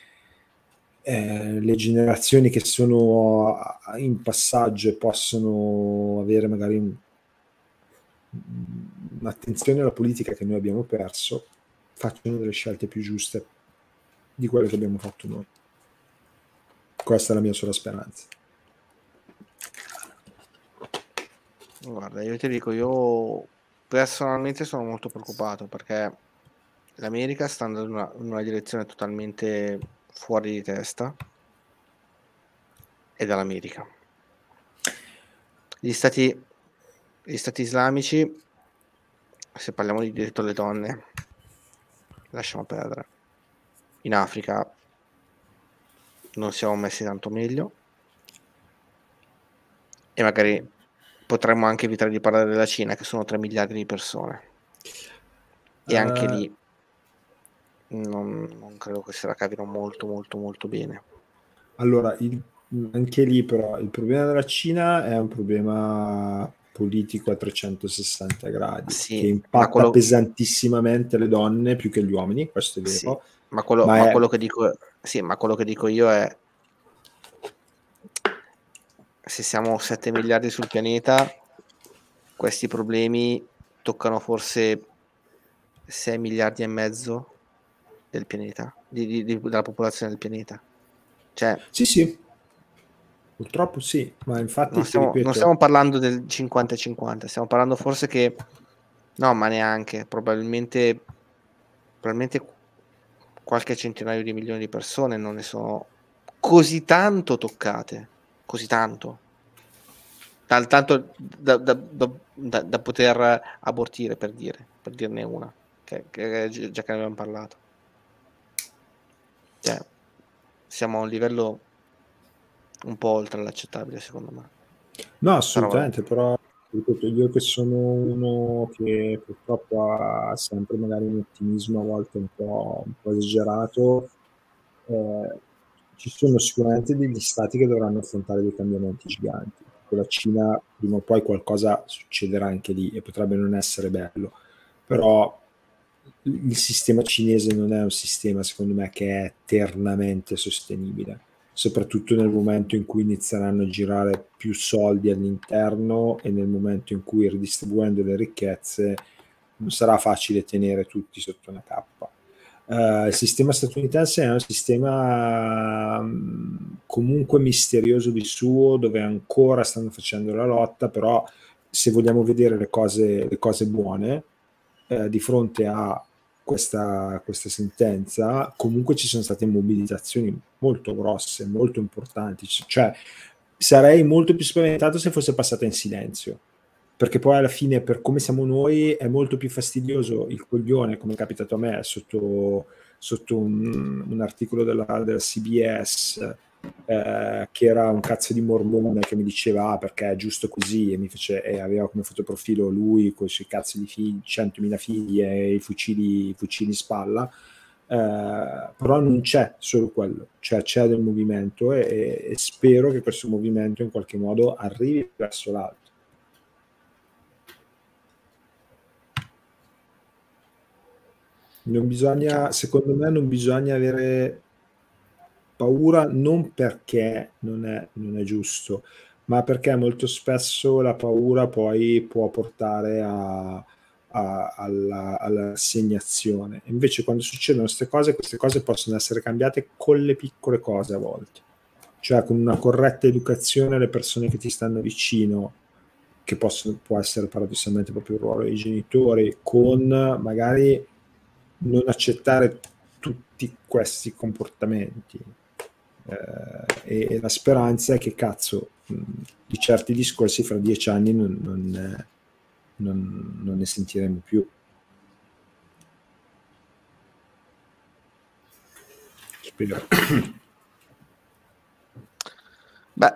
le generazioni che sono in passaggio e possono avere magari un'attenzione alla politica che noi abbiamo perso, facciano delle scelte più giuste di quelle che abbiamo fatto noi. Questa è la mia sola speranza. Guarda, io ti dico, io personalmente sono molto preoccupato perché l'America sta andando in una direzione totalmente fuori di testa, e dall'America. Gli stati islamici, se parliamo di diritto alle donne, lasciamo perdere. In Africa non siamo messi tanto meglio, e magari potremmo anche evitare di parlare della Cina, che sono 3 miliardi di persone, e anche lì non credo che se la cavino molto molto molto bene. Allora, anche lì però il problema della Cina è un problema politico a 360 gradi, Sì, che impatta pesantissimamente le donne più che gli uomini, questo è vero. Sì, ma quello che dico, sì, ma quello che dico io è: se siamo 7 miliardi sul pianeta, questi problemi toccano forse 6 miliardi e mezzo del pianeta, della popolazione del pianeta. Cioè, sì, purtroppo sì, ma infatti non stiamo parlando del 50-50, stiamo parlando forse che, no, ma neanche, probabilmente qualche centinaio di milioni di persone non ne sono così tanto toccate, così tanto, tanto da poter abortire, per dirne una, che già che ne abbiamo parlato. Cioè, siamo a un livello un po' oltre l'accettabile, secondo me. No, assolutamente, però ripeto, io che sono uno che purtroppo ha sempre magari un ottimismo a volte un po' esagerato, ci sono sicuramente degli stati che dovranno affrontare dei cambiamenti giganti. Con la Cina prima o poi qualcosa succederà anche lì e potrebbe non essere bello, però il sistema cinese non è un sistema, secondo me, che è eternamente sostenibile, soprattutto nel momento in cui inizieranno a girare più soldi all'interno e nel momento in cui, ridistribuendo le ricchezze, non sarà facile tenere tutti sotto una cappa. Il sistema statunitense è un sistema comunque misterioso di suo, dove ancora stanno facendo la lotta, però se vogliamo vedere le cose buone, di fronte a questa sentenza, comunque ci sono state mobilitazioni molto grosse, molto importanti, cioè sarei molto più spaventato se fosse passata in silenzio, perché poi alla fine, per come siamo noi, è molto più fastidioso il coglione, come è capitato a me sotto un articolo della CBS, che era un cazzo di mormone che mi diceva perché è giusto così, e aveva come fotoprofilo lui con i suoi cazzi di figli, 100.000 figli e i fucili in spalla. Però non c'è solo quello, cioè c'è del movimento e spero che questo movimento in qualche modo arrivi verso l'alto. Secondo me non bisogna avere paura, non perché non è giusto, ma perché molto spesso la paura poi può portare all'assegnazione. Invece quando succedono queste cose possono essere cambiate con le piccole cose a volte, cioè con una corretta educazione alle persone che ti stanno vicino, che può essere paradossalmente proprio il ruolo dei genitori, con magari non accettare tutti questi comportamenti, e la speranza è che di certi discorsi fra 10 anni non ne sentiremo più. Spero. Beh,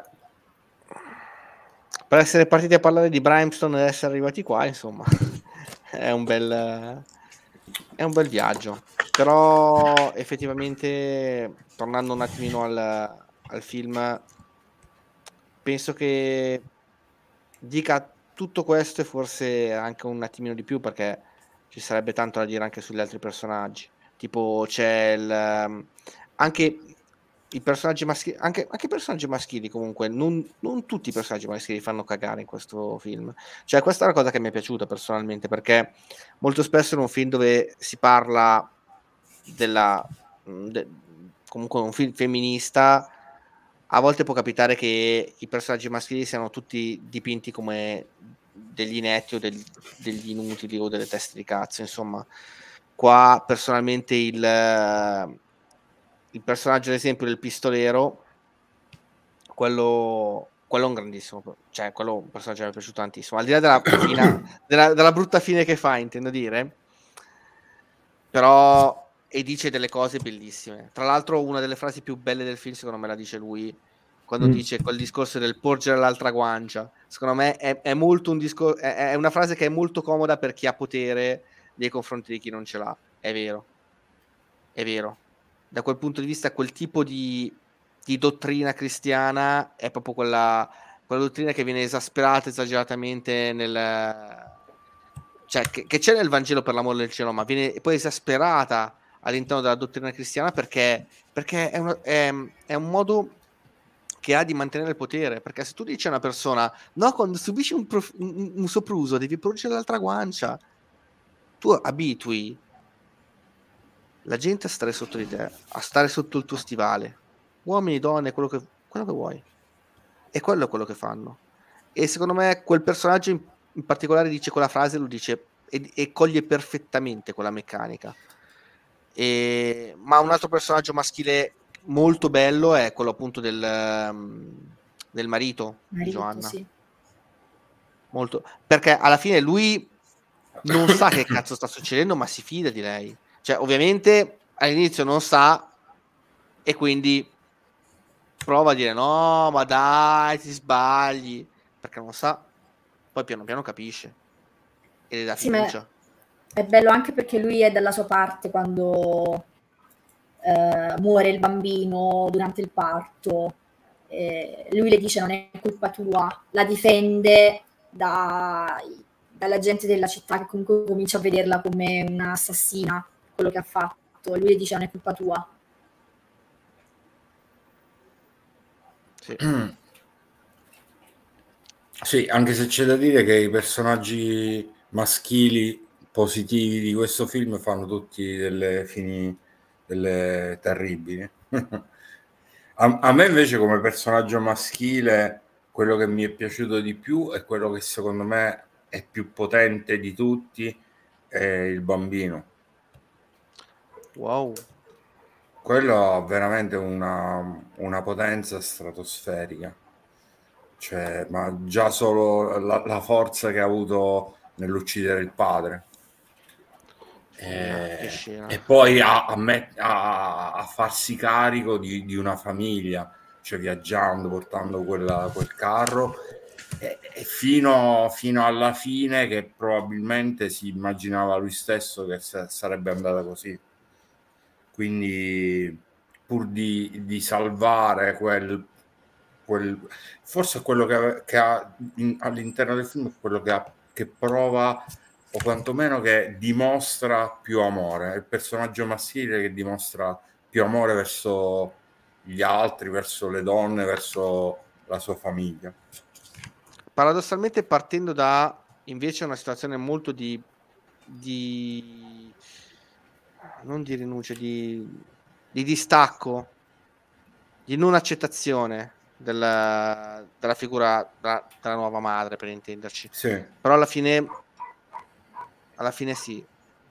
per essere partiti a parlare di Brimstone ed essere arrivati qua, insomma, è un bel viaggio. Però effettivamente, tornando un attimino al film, penso che dica tutto questo e forse anche un attimino di più, perché ci sarebbe tanto da dire anche sugli altri personaggi. Tipo c'è anche i personaggi maschili, anche i personaggi maschili comunque, non tutti i personaggi maschili fanno cagare in questo film. Cioè questa è una cosa che mi è piaciuta personalmente, perché molto spesso in un film dove si parla comunque un film femminista, a volte può capitare che i personaggi maschili siano tutti dipinti come degli inetti o degli inutili o delle teste di cazzo. Insomma, qua personalmente il personaggio, ad esempio, del pistolero, quello è un grandissimo, cioè quello è un personaggio che mi è piaciuto tantissimo, al di là della brutta fine che fa, intendo dire, però e dice delle cose bellissime. Tra l'altro una delle frasi più belle del film secondo me la dice lui, quando dice quel discorso del porgere l'altra guancia. Secondo me è molto un discorso, è una frase che è molto comoda per chi ha potere nei confronti di chi non ce l'ha. È vero, da quel punto di vista quel tipo di dottrina cristiana è proprio quella dottrina che viene esasperata esageratamente cioè che c'è nel Vangelo, per l'amore del cielo, ma viene poi esasperata all'interno della dottrina cristiana perché è un modo che ha di mantenere il potere. Perché se tu dici a una persona no, quando subisci un sopruso devi porgere l'altra guancia, tu abitui la gente a stare sotto di te, a stare sotto il tuo stivale, uomini, donne, quello che vuoi, e quello è quello che fanno. E secondo me quel personaggio in particolare dice quella frase, lo dice e coglie perfettamente quella meccanica. Ma un altro personaggio maschile molto bello è quello appunto del marito di Joanna. Sì. Molto, perché alla fine lui non sa che cazzo sta succedendo, ma si fida di lei. Cioè, ovviamente all'inizio non sa e quindi prova a dire no, ma dai, ti sbagli, perché non sa. Poi piano piano capisce e le dà fiducia. È bello anche perché lui è dalla sua parte quando muore il bambino durante il parto. Lui le dice non è colpa tua, la difende dalla gente della città che comunque comincia a vederla come un'assassina, quello che ha fatto. Lui le dice non è colpa tua. Sì. Sì, anche se c'è da dire che i personaggi maschili positivi di questo film fanno tutti delle fini delle terribili. A me invece come personaggio maschile quello che mi è piaciuto di più è quello che secondo me è più potente di tutti, è il bambino. Wow. Quello ha veramente una potenza stratosferica. Cioè, ma già solo la forza che ha avuto nell'uccidere il padre. E poi a farsi carico di una famiglia, cioè viaggiando, portando quel carro e fino alla fine, che probabilmente si immaginava lui stesso che sarebbe andata così. Quindi pur di salvare quel forse quello che ha all'interno del film, quello che prova o quantomeno che dimostra più amore, è il personaggio maschile che dimostra più amore verso gli altri, verso le donne, verso la sua famiglia. Paradossalmente, partendo da invece una situazione molto di non di rinuncia, di distacco, di non accettazione della figura della nuova madre, per intenderci. Sì. Però alla fine sì,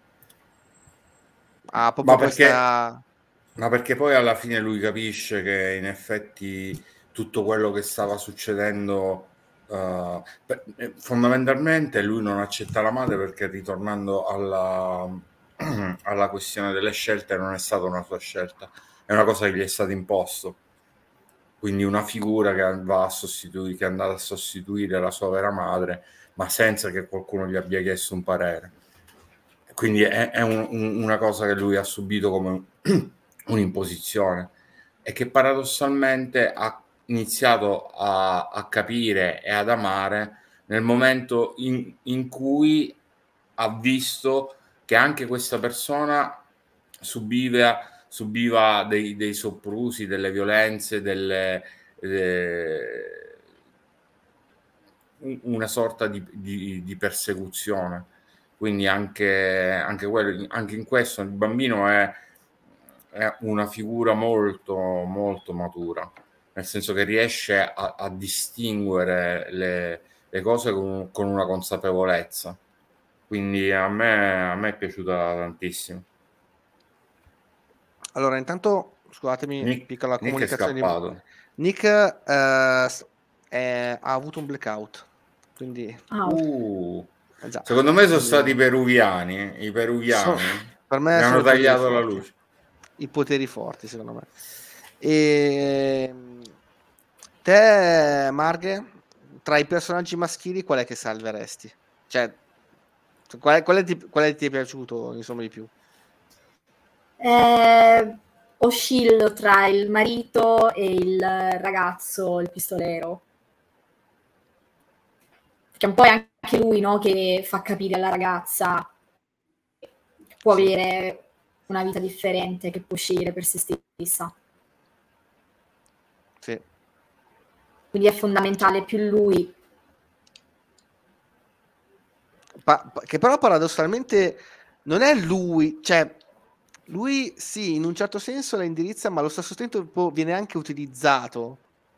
ha proprio ma perché poi alla fine lui capisce che in effetti tutto quello che stava succedendo fondamentalmente lui non accetta la madre perché, ritornando alla questione delle scelte, non è stata una sua scelta, è una cosa che gli è stato imposto. Quindi una figura che è andata a sostituire la sua vera madre, ma senza che qualcuno gli abbia chiesto un parere. quindi è una cosa che lui ha subito come un'imposizione e che paradossalmente ha iniziato a capire e ad amare nel momento in cui ha visto che anche questa persona subiva dei soprusi, delle violenze, una sorta di persecuzione. Quindi anche in questo il bambino è una figura molto, molto matura, nel senso che riesce a distinguere le cose con una consapevolezza. Quindi a me è piaciuta tantissimo. Allora, intanto, scusatemi, piccola Nick è comunicazione. scappato. Nick ha avuto un blackout, quindi... Secondo me sono stati i peruviani. Per me mi hanno tagliato la luce. I poteri forti, secondo me. E te, Marghe, tra i personaggi maschili, qual è che salveresti? Cioè, quale ti è piaciuto, insomma, di più? Oscillo tra il marito e il ragazzo, il pistolero. Che un po' è anche lui, no, che fa capire alla ragazza che può avere una vita differente, che può scegliere per se stessa. Sì. Quindi è fondamentale più lui. Che però paradossalmente non è lui, cioè lui sì, in un certo senso la indirizza, ma allo stesso tempo viene anche utilizzato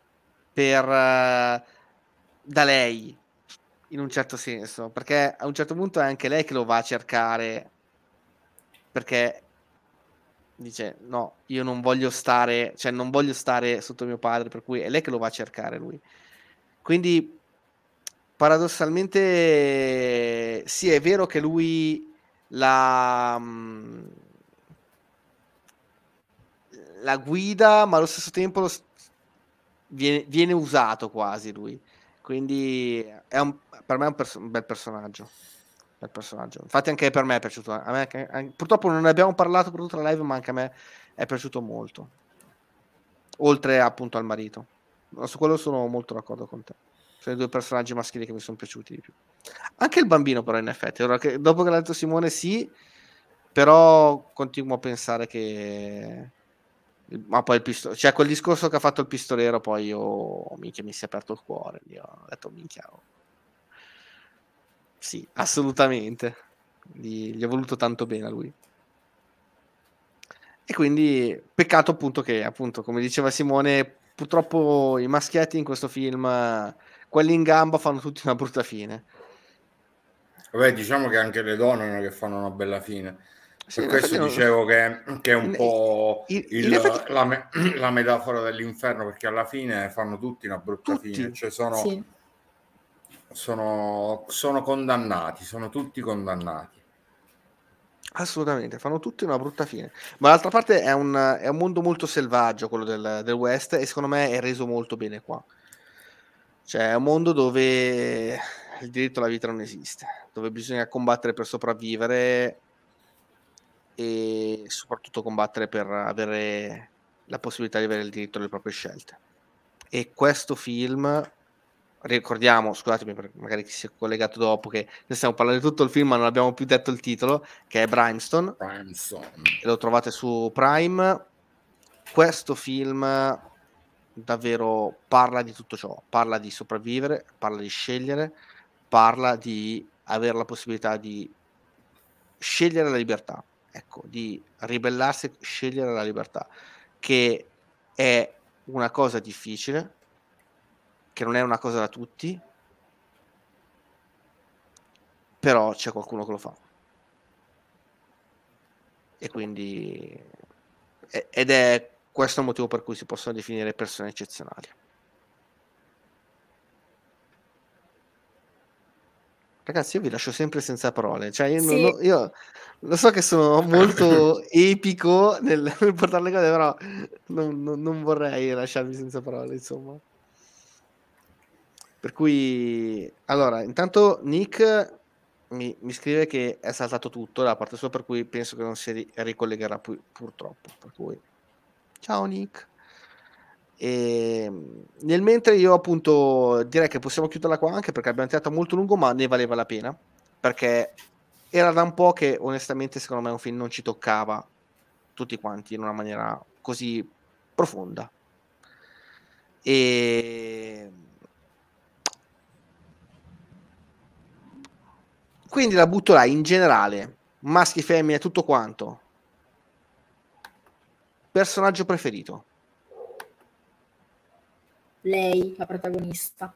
da lei, in un certo senso, perché a un certo punto è anche lei che lo va a cercare, perché dice no, io non voglio stare, cioè non voglio stare sotto mio padre, per cui è lei che lo va a cercare lui. Quindi paradossalmente sì, è vero che lui la guida, ma allo stesso tempo viene usato quasi lui. Quindi per me è un bel personaggio. Infatti anche per me è piaciuto. A me, purtroppo non ne abbiamo parlato per tutta la live, ma anche a me è piaciuto molto. Oltre appunto al marito. Su quello sono molto d'accordo con te. Sono i due personaggi maschili che mi sono piaciuti di più. Anche il bambino però in effetti. Dopo che l'ha detto Simone sì, però continuo a pensare che... Ma poi cioè quel discorso che ha fatto il pistolero, poi minchia, mi si è aperto il cuore. Io ho detto minchia. Sì, assolutamente. Gli ho voluto tanto bene a lui. E quindi peccato appunto che, appunto, come diceva Simone, purtroppo i maschietti in questo film, quelli in gamba, fanno tutti una brutta fine. Vabbè, diciamo che anche le donne non è che fanno una bella fine. Sì, Per questo dicevo che è un po' effetti... la metafora dell'inferno, perché alla fine fanno tutti una brutta fine. Cioè sono condannati, sono tutti condannati. Assolutamente, fanno tutti una brutta fine. Ma d'altra parte è un mondo molto selvaggio quello del West, e secondo me è reso molto bene qua. Cioè è un mondo dove il diritto alla vita non esiste, dove bisogna combattere per sopravvivere e soprattutto combattere per avere la possibilità di avere il diritto alle proprie scelte. E questo film, ricordiamo, scusatemi, magari chi si è collegato dopo, che noi stiamo parlando di tutto il film ma non abbiamo più detto il titolo, che è Brimstone. E lo trovate su Prime. Questo film davvero parla di tutto ciò, parla di sopravvivere, parla di scegliere, parla di avere la possibilità di scegliere la libertà, ecco, di ribellarsi, scegliere la libertà, che è una cosa difficile, che non è una cosa da tutti, però c'è qualcuno che lo fa. E quindi ed è questo il motivo per cui si possono definire persone eccezionali. Ragazzi, io vi lascio sempre senza parole, cioè io lo so che sono molto epico nel portare le cose, però non vorrei lasciarvi senza parole, insomma. Per cui, allora, intanto Nick, mi scrive che è saltato tutto da parte sua, per cui penso che non si ricollegherà purtroppo. Per cui, ciao Nick. E nel mentre io appunto direi che possiamo chiuderla qua, anche perché abbiamo tirato molto lungo, ma ne valeva la pena, perché era da un po' che onestamente secondo me un film non ci toccava tutti quanti in una maniera così profonda. E quindi la butto là, in generale, maschi, femmine, tutto quanto. Personaggio preferito? Lei, la protagonista.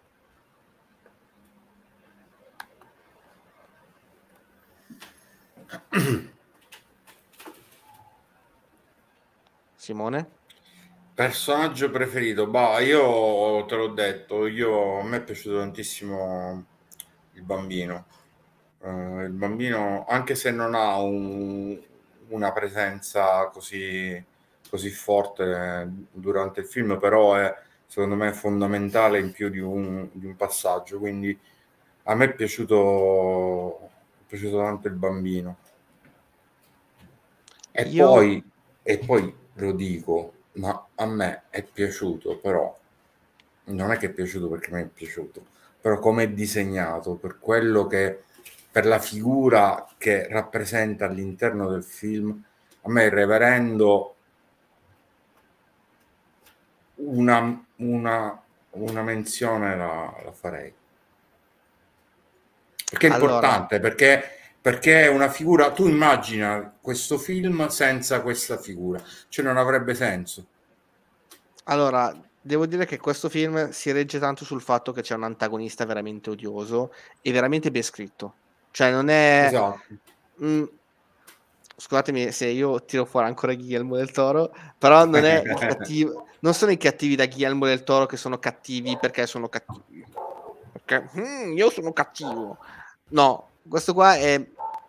Simone? Personaggio preferito? Bah, io te l'ho detto, a me è piaciuto tantissimo il bambino. Il bambino, anche se non ha una presenza così forte durante il film, però è secondo me fondamentale in più di un passaggio. Quindi a me è piaciuto tanto il bambino. E poi lo dico, ma a me è piaciuto, però non è che è piaciuto perché mi è piaciuto, però come è disegnato, per la figura che rappresenta all'interno del film, a me il reverendo una menzione la farei. Perché è importante, perché è una figura, tu immagina questo film senza questa figura, cioè non avrebbe senso. Allora, devo dire che questo film si regge tanto sul fatto che c'è un antagonista veramente odioso e veramente ben scritto. Cioè non è... Esatto. Scusatemi se io tiro fuori ancora Guillermo del Toro, però non è il cattivo, non sono i cattivi da Guillermo del Toro che sono cattivi perché sono cattivi. Perché io sono cattivo. No, questo qua è...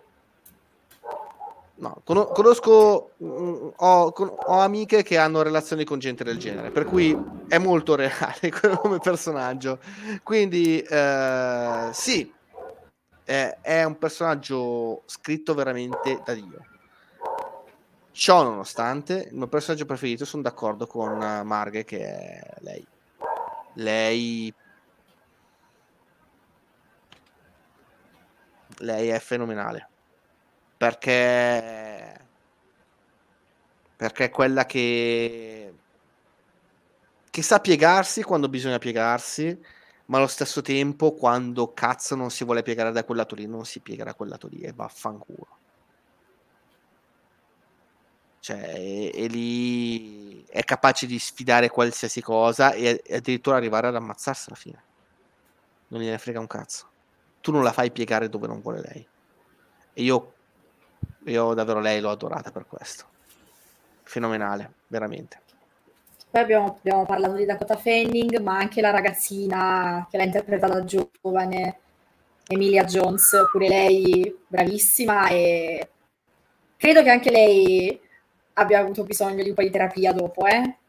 No, conosco, ho amiche che hanno relazioni con gente del genere, per cui è molto reale come personaggio. Quindi sì, è un personaggio scritto veramente da Dio. Ciò nonostante, il mio personaggio preferito, sono d'accordo con Marghe, che è lei. Lei è fenomenale. Perché è quella che sa piegarsi quando bisogna piegarsi, ma allo stesso tempo quando cazzo non si vuole piegare da quel lato lì, non si piega da quel lato lì e vaffanculo. Cioè, e lì è capace di sfidare qualsiasi cosa e addirittura arrivare ad ammazzarsi alla fine. Non gliene frega un cazzo. Tu non la fai piegare dove non vuole lei. E io davvero lei l'ho adorata per questo. Fenomenale, veramente. Poi abbiamo parlato di Dakota Fanning, ma anche la ragazzina che l'ha interpretata giovane, Emilia Jones, pure lei bravissima, e credo che anche lei abbia avuto bisogno di un po' di terapia dopo,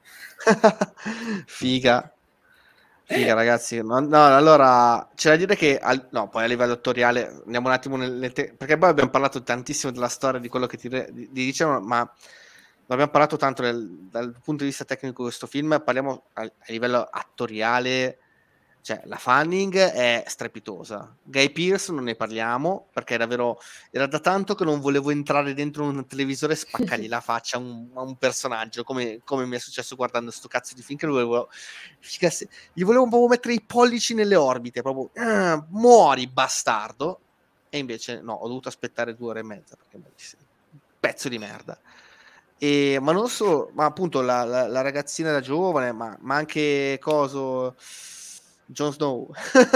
Figa, ragazzi. No, allora c'è da dire che poi a livello attoriale andiamo un attimo perché poi abbiamo parlato tantissimo della storia, di quello che ti dicevano, ma abbiamo parlato tanto dal punto di vista tecnico di questo film. Parliamo a livello attoriale. Cioè, la Fanning è strepitosa. Guy Pearce non ne parliamo, perché davvero era da tanto che non volevo entrare dentro un televisore e spaccargli la faccia a un personaggio, come mi è successo guardando sto cazzo di film, che gli volevo proprio mettere i pollici nelle orbite, proprio muori bastardo. E invece no, ho dovuto aspettare 2 ore e mezza, perché pezzo di merda. Ma non solo, ma appunto la ragazzina da giovane, ma anche Jon Snow,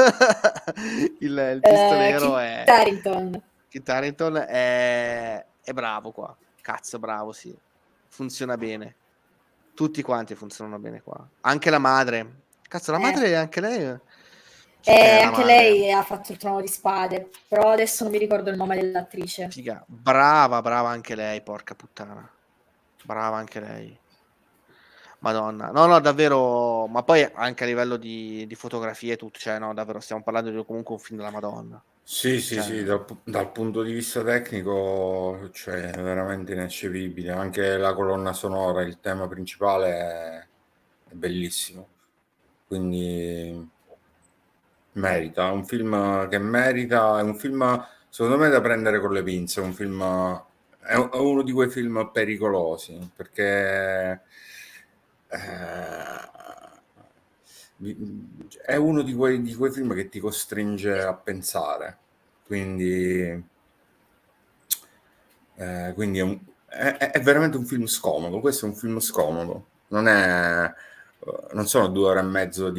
il pistolero, Kit Harington è bravo qua, cazzo bravo, sì, funziona bene, tutti quanti funzionano bene qua, anche la madre, cazzo, la madre anche lei, anche lei ha fatto il Trono di Spade, però adesso non mi ricordo il nome dell'attrice. Figa, brava anche lei, porca puttana, brava anche lei. Madonna, no, davvero, ma poi anche a livello di fotografia e tutto, cioè no, davvero stiamo parlando di comunque un film della Madonna. Sì, sì, Cioè, sì, dal punto di vista tecnico, cioè, è veramente ineccepibile. Anche la colonna sonora, il tema principale è bellissimo. Quindi merita, è un film che merita, è un film secondo me da prendere con le pinze, è uno di quei film pericolosi, perché è uno di quei film che ti costringe a pensare. Quindi, quindi è veramente un film scomodo. Questo è un film scomodo. Non sono 2 ore e mezzo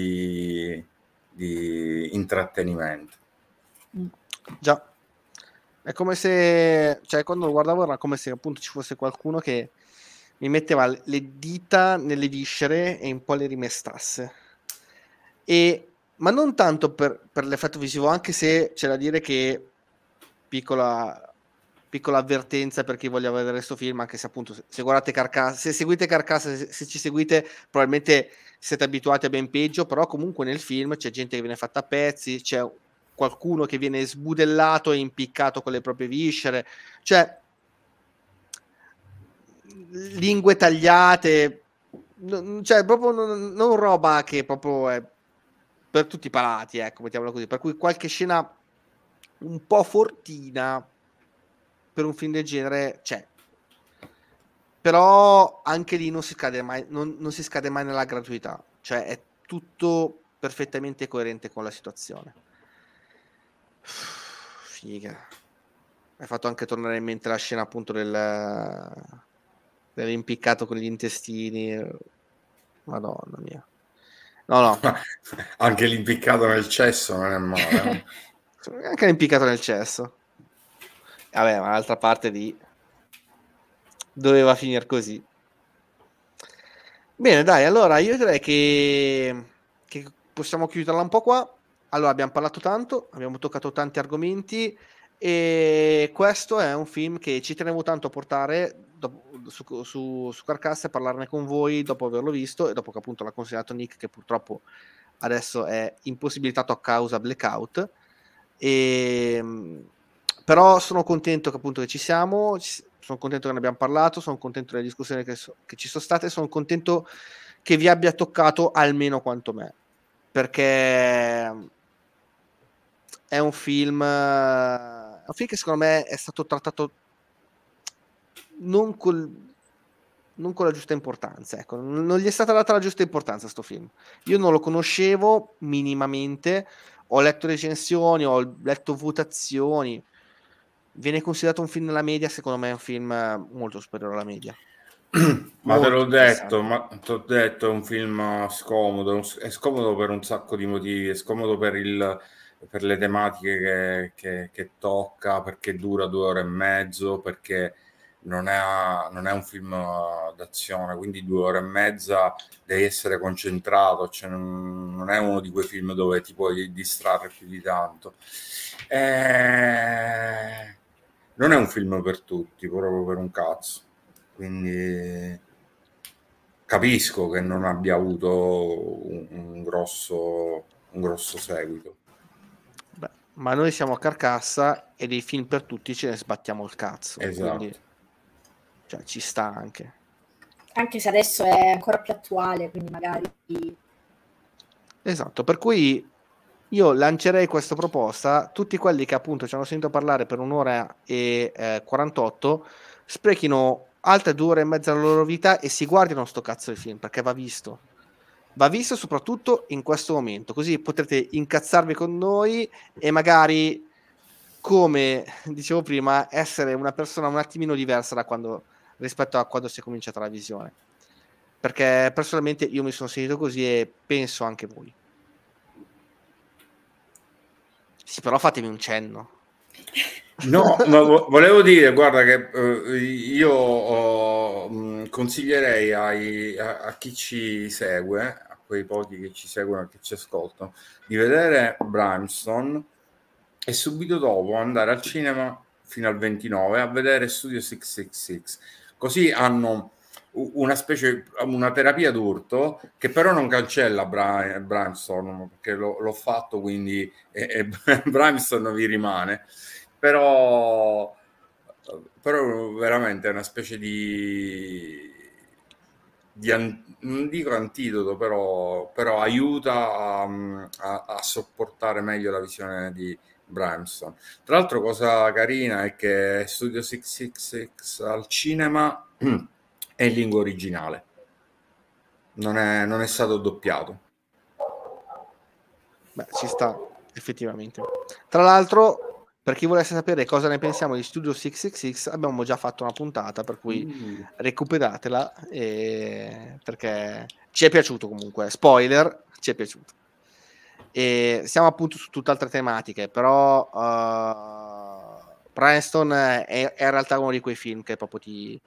di intrattenimento. già. È come se, cioè, quando lo guardavo era come se appunto ci fosse qualcuno che mi metteva le dita nelle viscere e un po' le rimestasse. Ma non tanto per l'effetto visivo, anche se c'è da dire che piccola avvertenza per chi voglia vedere questo film, anche se appunto se guardate Carcassa, se seguite Carcassa, se ci seguite probabilmente siete abituati a ben peggio, però comunque nel film c'è gente che viene fatta a pezzi, c'è qualcuno che viene sbudellato e impiccato con le proprie viscere, cioè lingue tagliate, cioè proprio non roba che proprio è per tutti i palati, ecco, mettiamola così, per cui qualche scena un po' fortina per un film del genere c'è, però anche lì non si scade mai, non si scade mai nella gratuità, cioè è tutto perfettamente coerente con la situazione. Figa. Hai fatto anche tornare in mente la scena appunto dell'impiccato con gli intestini. Madonna mia. No. Anche l'impiccato nel cesso non è male. Anche l'impiccato nel cesso. Vabbè, ma l'altra parte lì doveva finire così. Bene, dai, allora io direi che possiamo chiuderla un po' qua. Allora, abbiamo parlato tanto, abbiamo toccato tanti argomenti e questo è un film che ci tenevo tanto a portare su Carcassa e parlarne con voi dopo averlo visto e dopo che appunto l'ha consegnato Nick, che purtroppo adesso è impossibilitato a causa blackout. Però sono contento che appunto che ci siamo, sono contento che ne abbiamo parlato, sono contento delle discussioni che ci sono state, sono contento che vi abbia toccato almeno quanto me, perché è un film che secondo me è stato trattato non con la giusta importanza, ecco, non gli è stata data la giusta importanza a sto film. Io non lo conoscevo minimamente, ho letto recensioni, ho letto votazioni, viene considerato un film nella media, secondo me è un film molto superiore alla media. Ma te l'ho interessante. detto, t'ho detto, è un film scomodo, è scomodo per un sacco di motivi, è scomodo per le tematiche che tocca, perché dura 2 ore e mezzo, perché non è un film d'azione, quindi 2 ore e mezza devi essere concentrato, cioè non è uno di quei film dove ti puoi distrarre più di tanto. Non è un film per tutti, proprio per un cazzo. Quindi capisco che non abbia avuto un grosso seguito. Beh, ma noi siamo a Carcassa e dei film per tutti ce ne sbattiamo il cazzo. Esatto. Quindi, cioè, ci sta anche. Anche se adesso è ancora più attuale, quindi magari... Esatto, per cui io lancerei questa proposta, tutti quelli che appunto ci hanno sentito parlare per 1 ora e 48 sprechino altre 2 ore e mezza della loro vita e si guardino sto cazzo di film, perché va visto soprattutto in questo momento, così potrete incazzarvi con noi e magari, come dicevo prima, essere una persona un attimino diversa da rispetto a quando si è cominciata la visione, perché personalmente io mi sono sentito così e penso anche voi. Sì, però fatemi un cenno. No, ma volevo dire, guarda che io consiglierei a chi ci segue, a quei pochi che ci seguono e che ci ascoltano, di vedere Brimstone e subito dopo andare al cinema fino al 29 a vedere Studio 666. Così hanno una terapia d'urto che però non cancella Brimstone, perché l'ho fatto, quindi Brimstone vi rimane, però veramente è una specie non dico antidoto, però aiuta a sopportare meglio la visione di Brimstone. Tra l'altro, cosa carina è che Studio 666 al cinema è in lingua originale, non è stato doppiato. Beh, ci sta, effettivamente. Tra l'altro, per chi volesse sapere cosa ne pensiamo di Studio 666, abbiamo già fatto una puntata, per cui recuperatela, perché ci è piaciuto comunque. Spoiler, ci è piaciuto. E siamo appunto su tutt'altre tematiche, però Preston è in realtà uno di quei film che proprio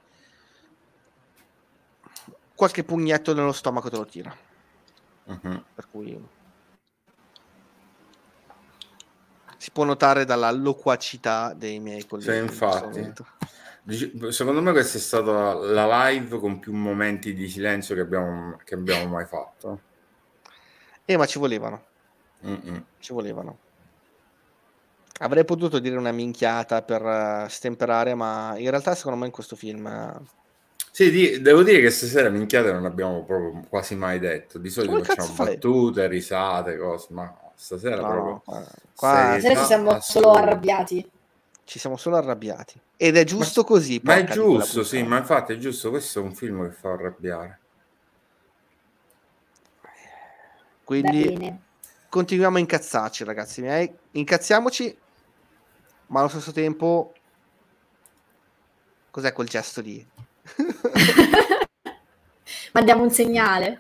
qualche pugnetto nello stomaco te lo tira. Per cui si può notare dalla loquacità dei miei colleghi. Sì, infatti. Secondo me questa è stata la live con più momenti di silenzio che abbiamo mai fatto. Ma ci volevano. Ci volevano. Avrei potuto dire una minchiata per stemperare, ma in realtà secondo me in questo film... Sì, devo dire che stasera minchiate non abbiamo proprio quasi mai detto. Di solito facciamo battute, risate, cose, ma stasera no, proprio... Stasera ci siamo solo arrabbiati. Ci siamo solo arrabbiati. Ed è giusto così. Ma è giusto, sì, ma infatti è giusto. Questo è un film che fa arrabbiare. Quindi continuiamo a incazzarci, ragazzi miei. Incazziamoci, ma allo stesso tempo... Cos'è quel gesto lì? Mandiamo un segnale.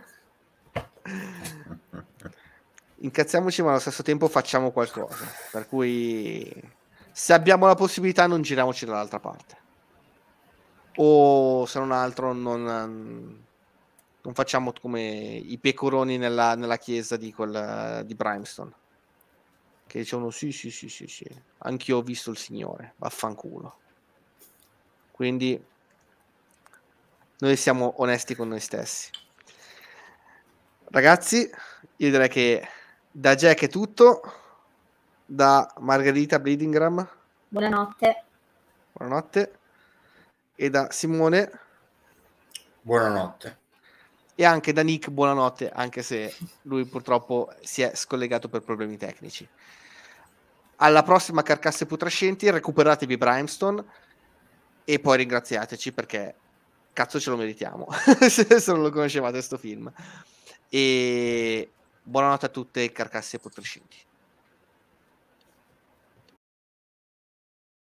Incazziamoci, ma allo stesso tempo facciamo qualcosa. Per cui, se abbiamo la possibilità, non giriamoci dall'altra parte. O se non altro, non facciamo come i pecoroni nella chiesa di Brimstone, che dicevano sì, anch'io ho visto il Signore, vaffanculo. Quindi noi siamo onesti con noi stessi. Ragazzi, io direi che da Jack è tutto, da Margherita Bleedingram buonanotte, e da Simone buonanotte, e anche da Nick buonanotte, anche se lui purtroppo si è scollegato per problemi tecnici. Alla prossima Carcasse Putrescenti, recuperatevi Brimstone e poi ringraziateci, perché cazzo ce lo meritiamo se non lo conoscevate sto film. E buonanotte a tutte Carcasse Putrescenti.